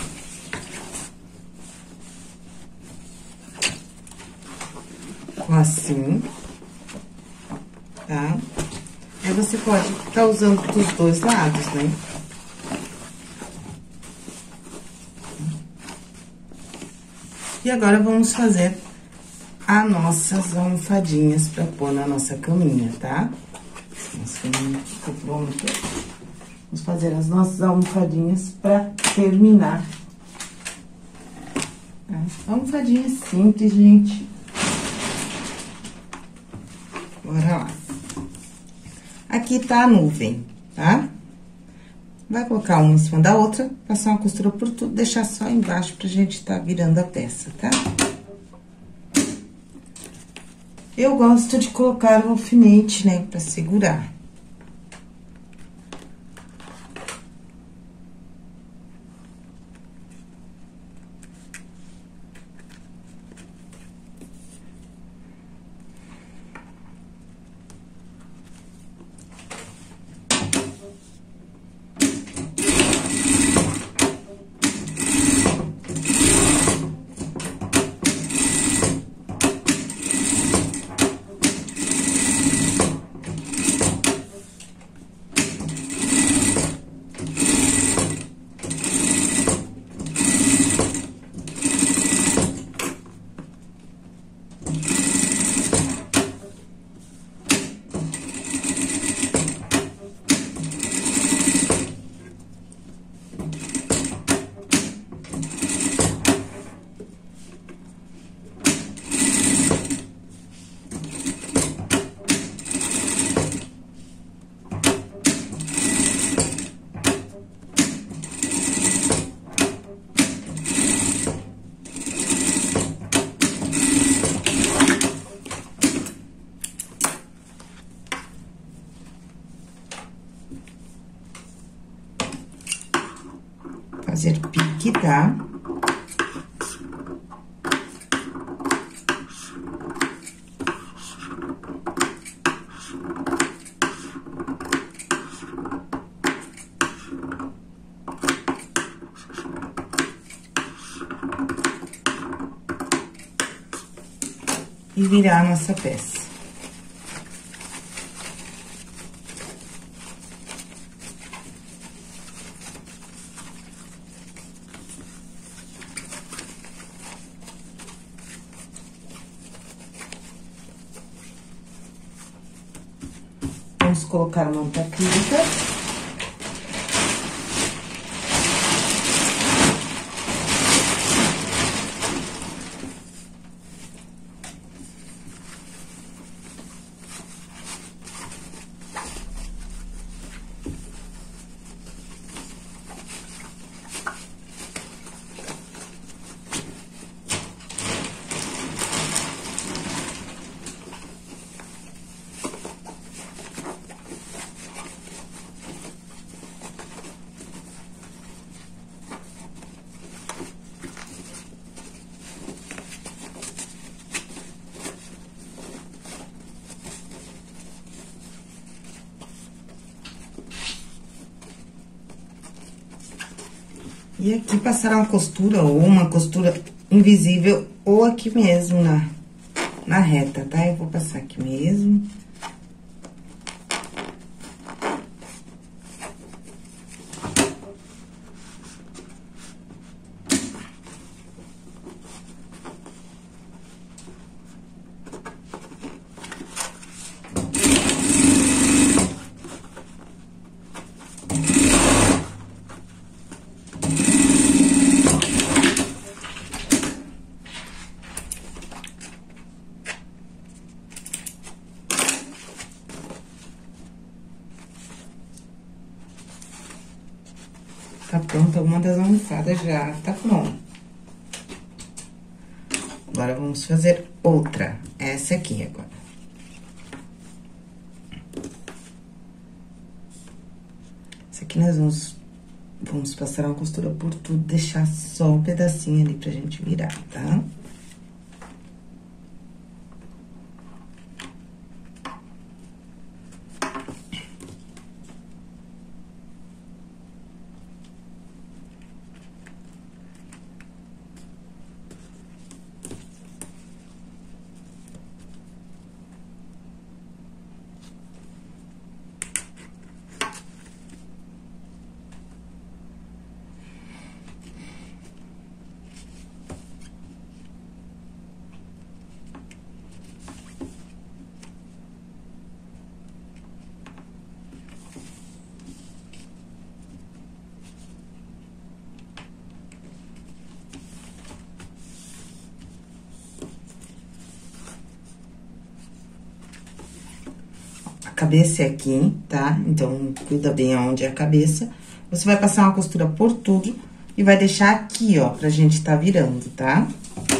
Assim. Tá? Aí, você pode estar usando dos dois lados, né? E agora, vamos fazer as nossas almofadinhas pra pôr na nossa caminha, tá? Vamos fazer as nossas almofadinhas pra terminar. Almofadinha simples, gente. Bora lá. Aqui tá a nuvem, tá? Vai colocar uma em cima da outra, passar uma costura por tudo, deixar só embaixo pra gente tá virando a peça, tá? Eu gosto de colocar o alfinete, né, pra segurar. Fazer pique, tá? E virar a nossa peça. colocar manta acrílica. E aqui passar uma costura ou uma costura invisível ou aqui mesmo na, na reta, tá? Eu vou passar aqui mesmo. Tá pronta uma das almofadas já, tá bom. Agora, vamos fazer outra, essa aqui agora. Essa aqui nós vamos, vamos passar uma costura por tudo, deixar só um pedacinho ali pra gente virar, tá? Cabeça é aqui, tá? Então, cuida bem aonde é a cabeça. Você vai passar uma costura por tudo e vai deixar aqui, ó, pra gente tá virando, tá?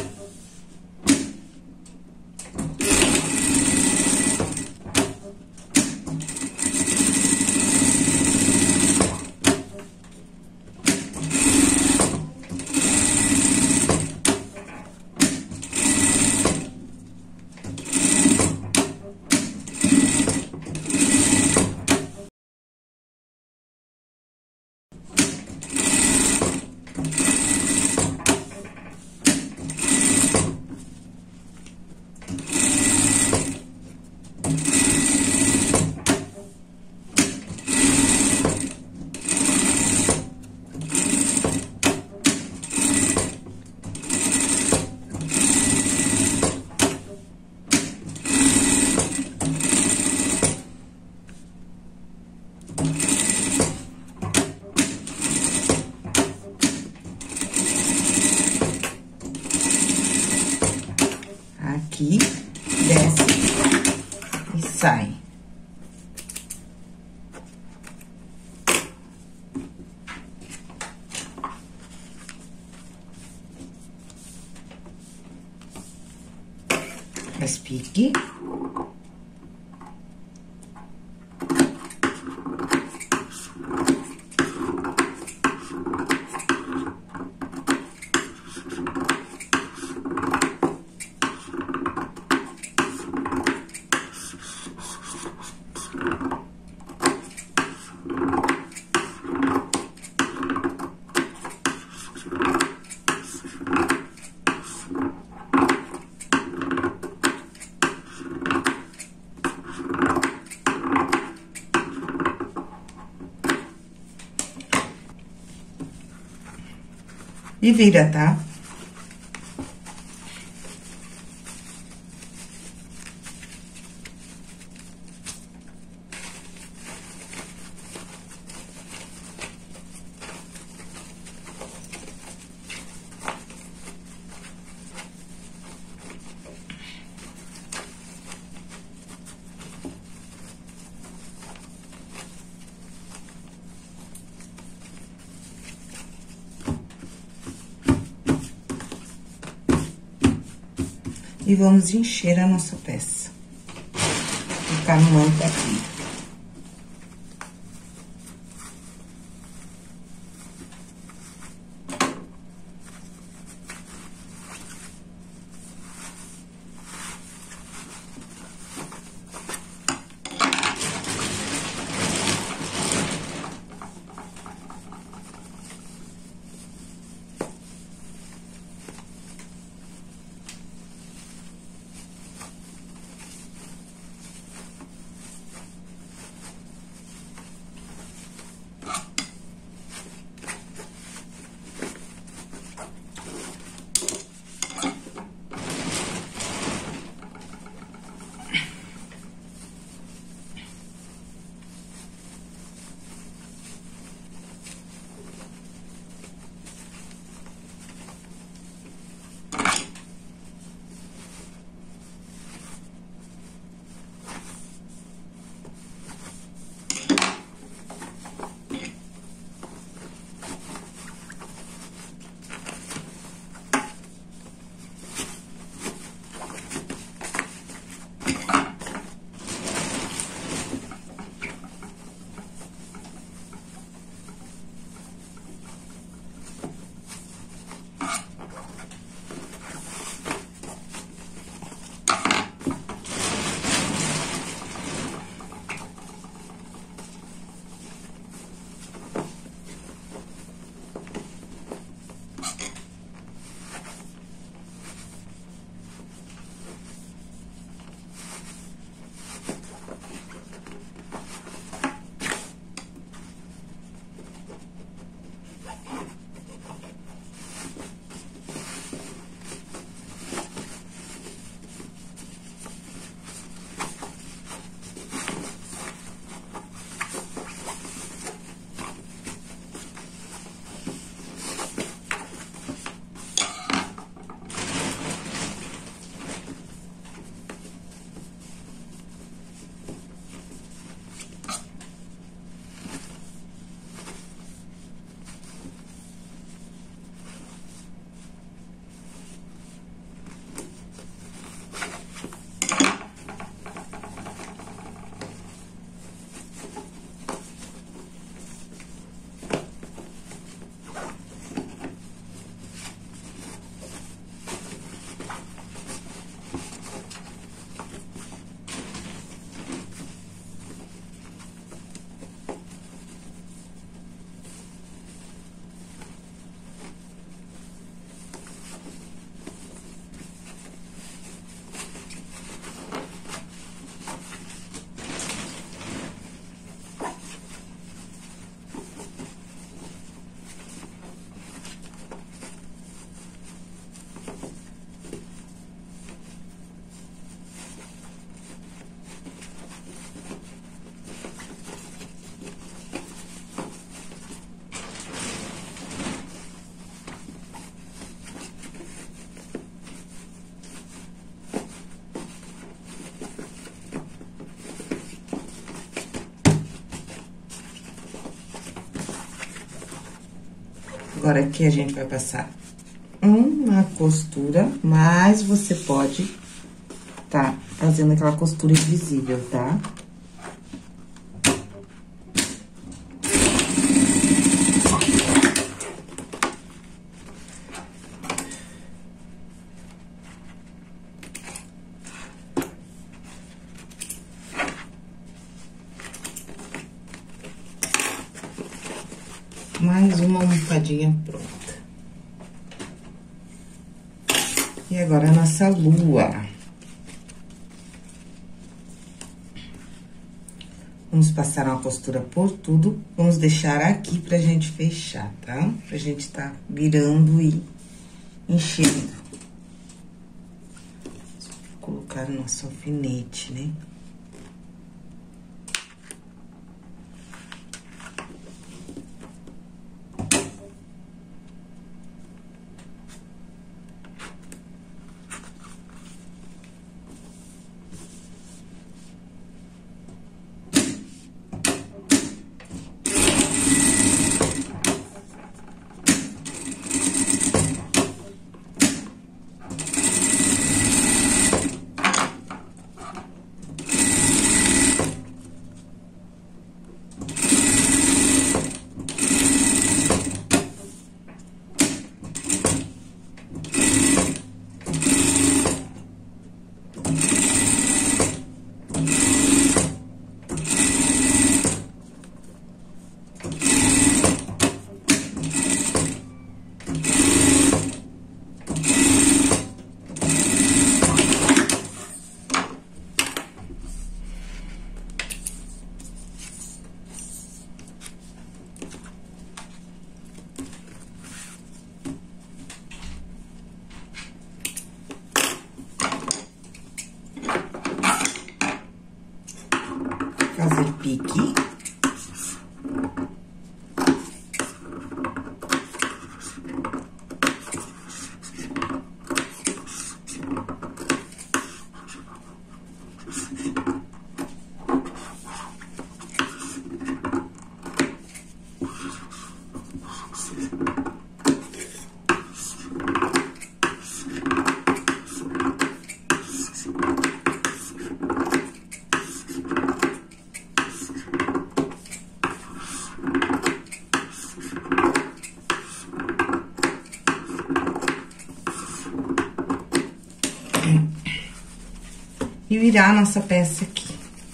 Aqui, desce e sai. Faz pique. E vira, tá? E vamos encher a nossa peça. Ficar no manto aqui. Agora, aqui a gente vai passar uma costura, mas você pode tá fazendo aquela costura invisível, tá? Mais uma almofadinha pronta. E agora a nossa lua. Vamos passar uma costura por tudo. Vamos deixar aqui pra gente fechar, tá? Pra gente tá virando e enchendo. Vou colocar o nosso alfinete, né? e virar a nossa peça aqui.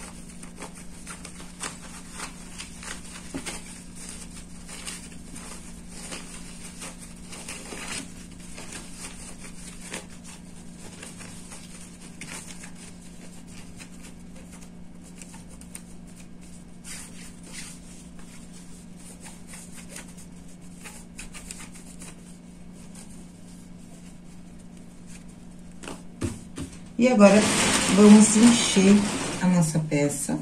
E agora, vamos encher a nossa peça.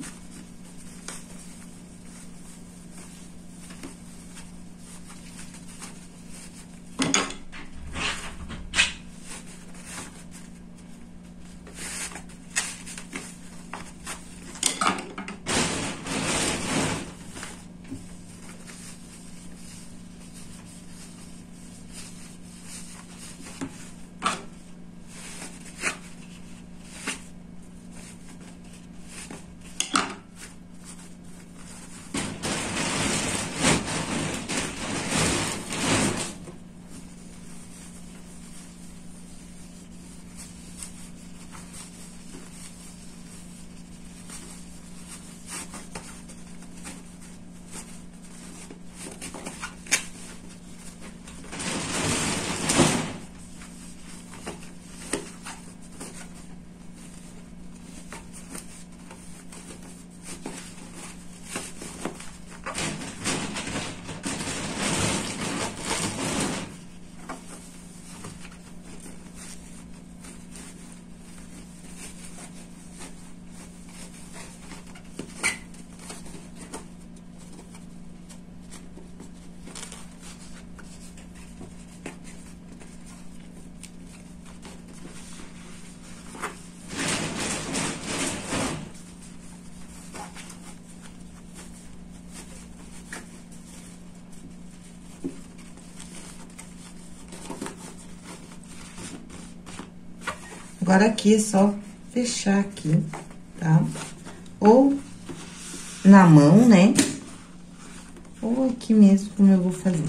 Agora, aqui é só fechar aqui, tá? Ou na mão, né? Ou aqui mesmo, como eu vou fazer.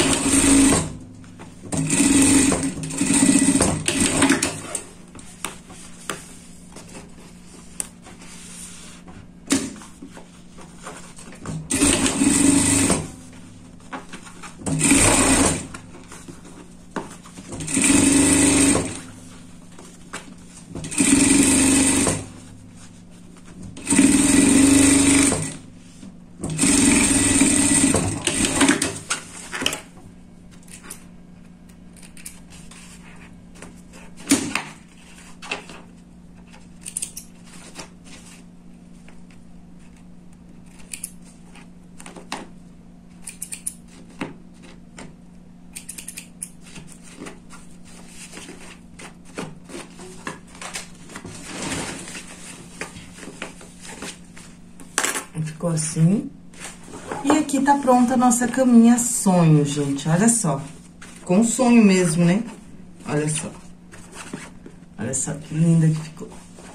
Ficou assim. E aqui tá pronta a nossa caminha sonho, gente. Olha só. Ficou um sonho mesmo, né? Olha só. Olha só que linda que ficou.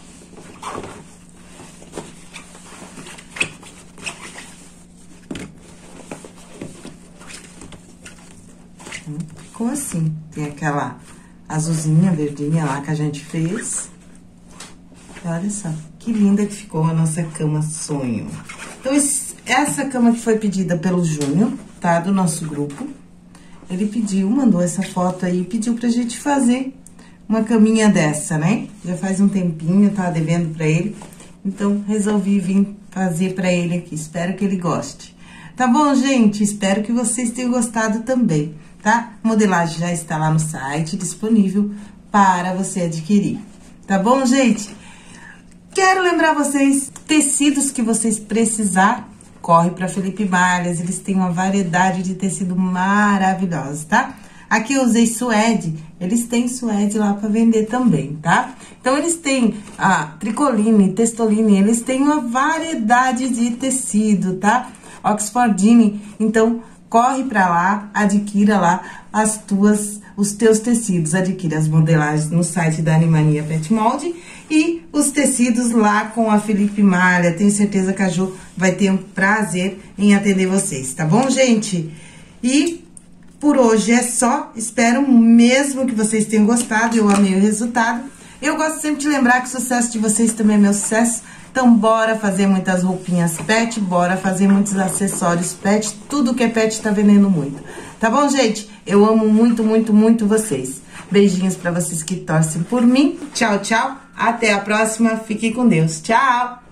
Ficou assim. Tem aquela azulzinha, verdinha lá que a gente fez. E olha só. Que linda que ficou a nossa cama sonho. Então, esse, essa cama que foi pedida pelo Júnior, tá? Do nosso grupo. Ele pediu, mandou essa foto aí, pediu pra gente fazer uma caminha dessa, né? Já faz um tempinho, tava devendo pra ele. Então, resolvi vir fazer pra ele aqui. Espero que ele goste. Tá bom, gente? Espero que vocês tenham gostado também, tá? A modelagem já está lá no site, disponível para você adquirir. Tá bom, gente? Quero lembrar vocês, tecidos que vocês precisar, corre para Felipe Malhas, eles têm uma variedade de tecido maravilhosa, tá? Aqui eu usei suede, eles têm suede lá para vender também, tá? Então, eles têm a tricoline, testoline, eles têm uma variedade de tecido, tá? Oxfordine, então, corre para lá, adquira lá as tuas, os teus tecidos, adquira as modelagens no site da Animania Pet Molde e os tecidos lá com a Felipe Malha. Tenho certeza que a Jo vai ter um prazer em atender vocês, tá bom, gente? E por hoje é só. Espero mesmo que vocês tenham gostado. Eu amei o resultado. Eu gosto sempre de lembrar que o sucesso de vocês também é meu sucesso. Então, bora fazer muitas roupinhas pet, bora fazer muitos acessórios pet. Tudo que é pet tá vendendo muito. Tá bom, gente? Eu amo muito, muito, muito vocês. Beijinhos pra vocês que torcem por mim. Tchau, tchau. Até a próxima. Fique com Deus. Tchau!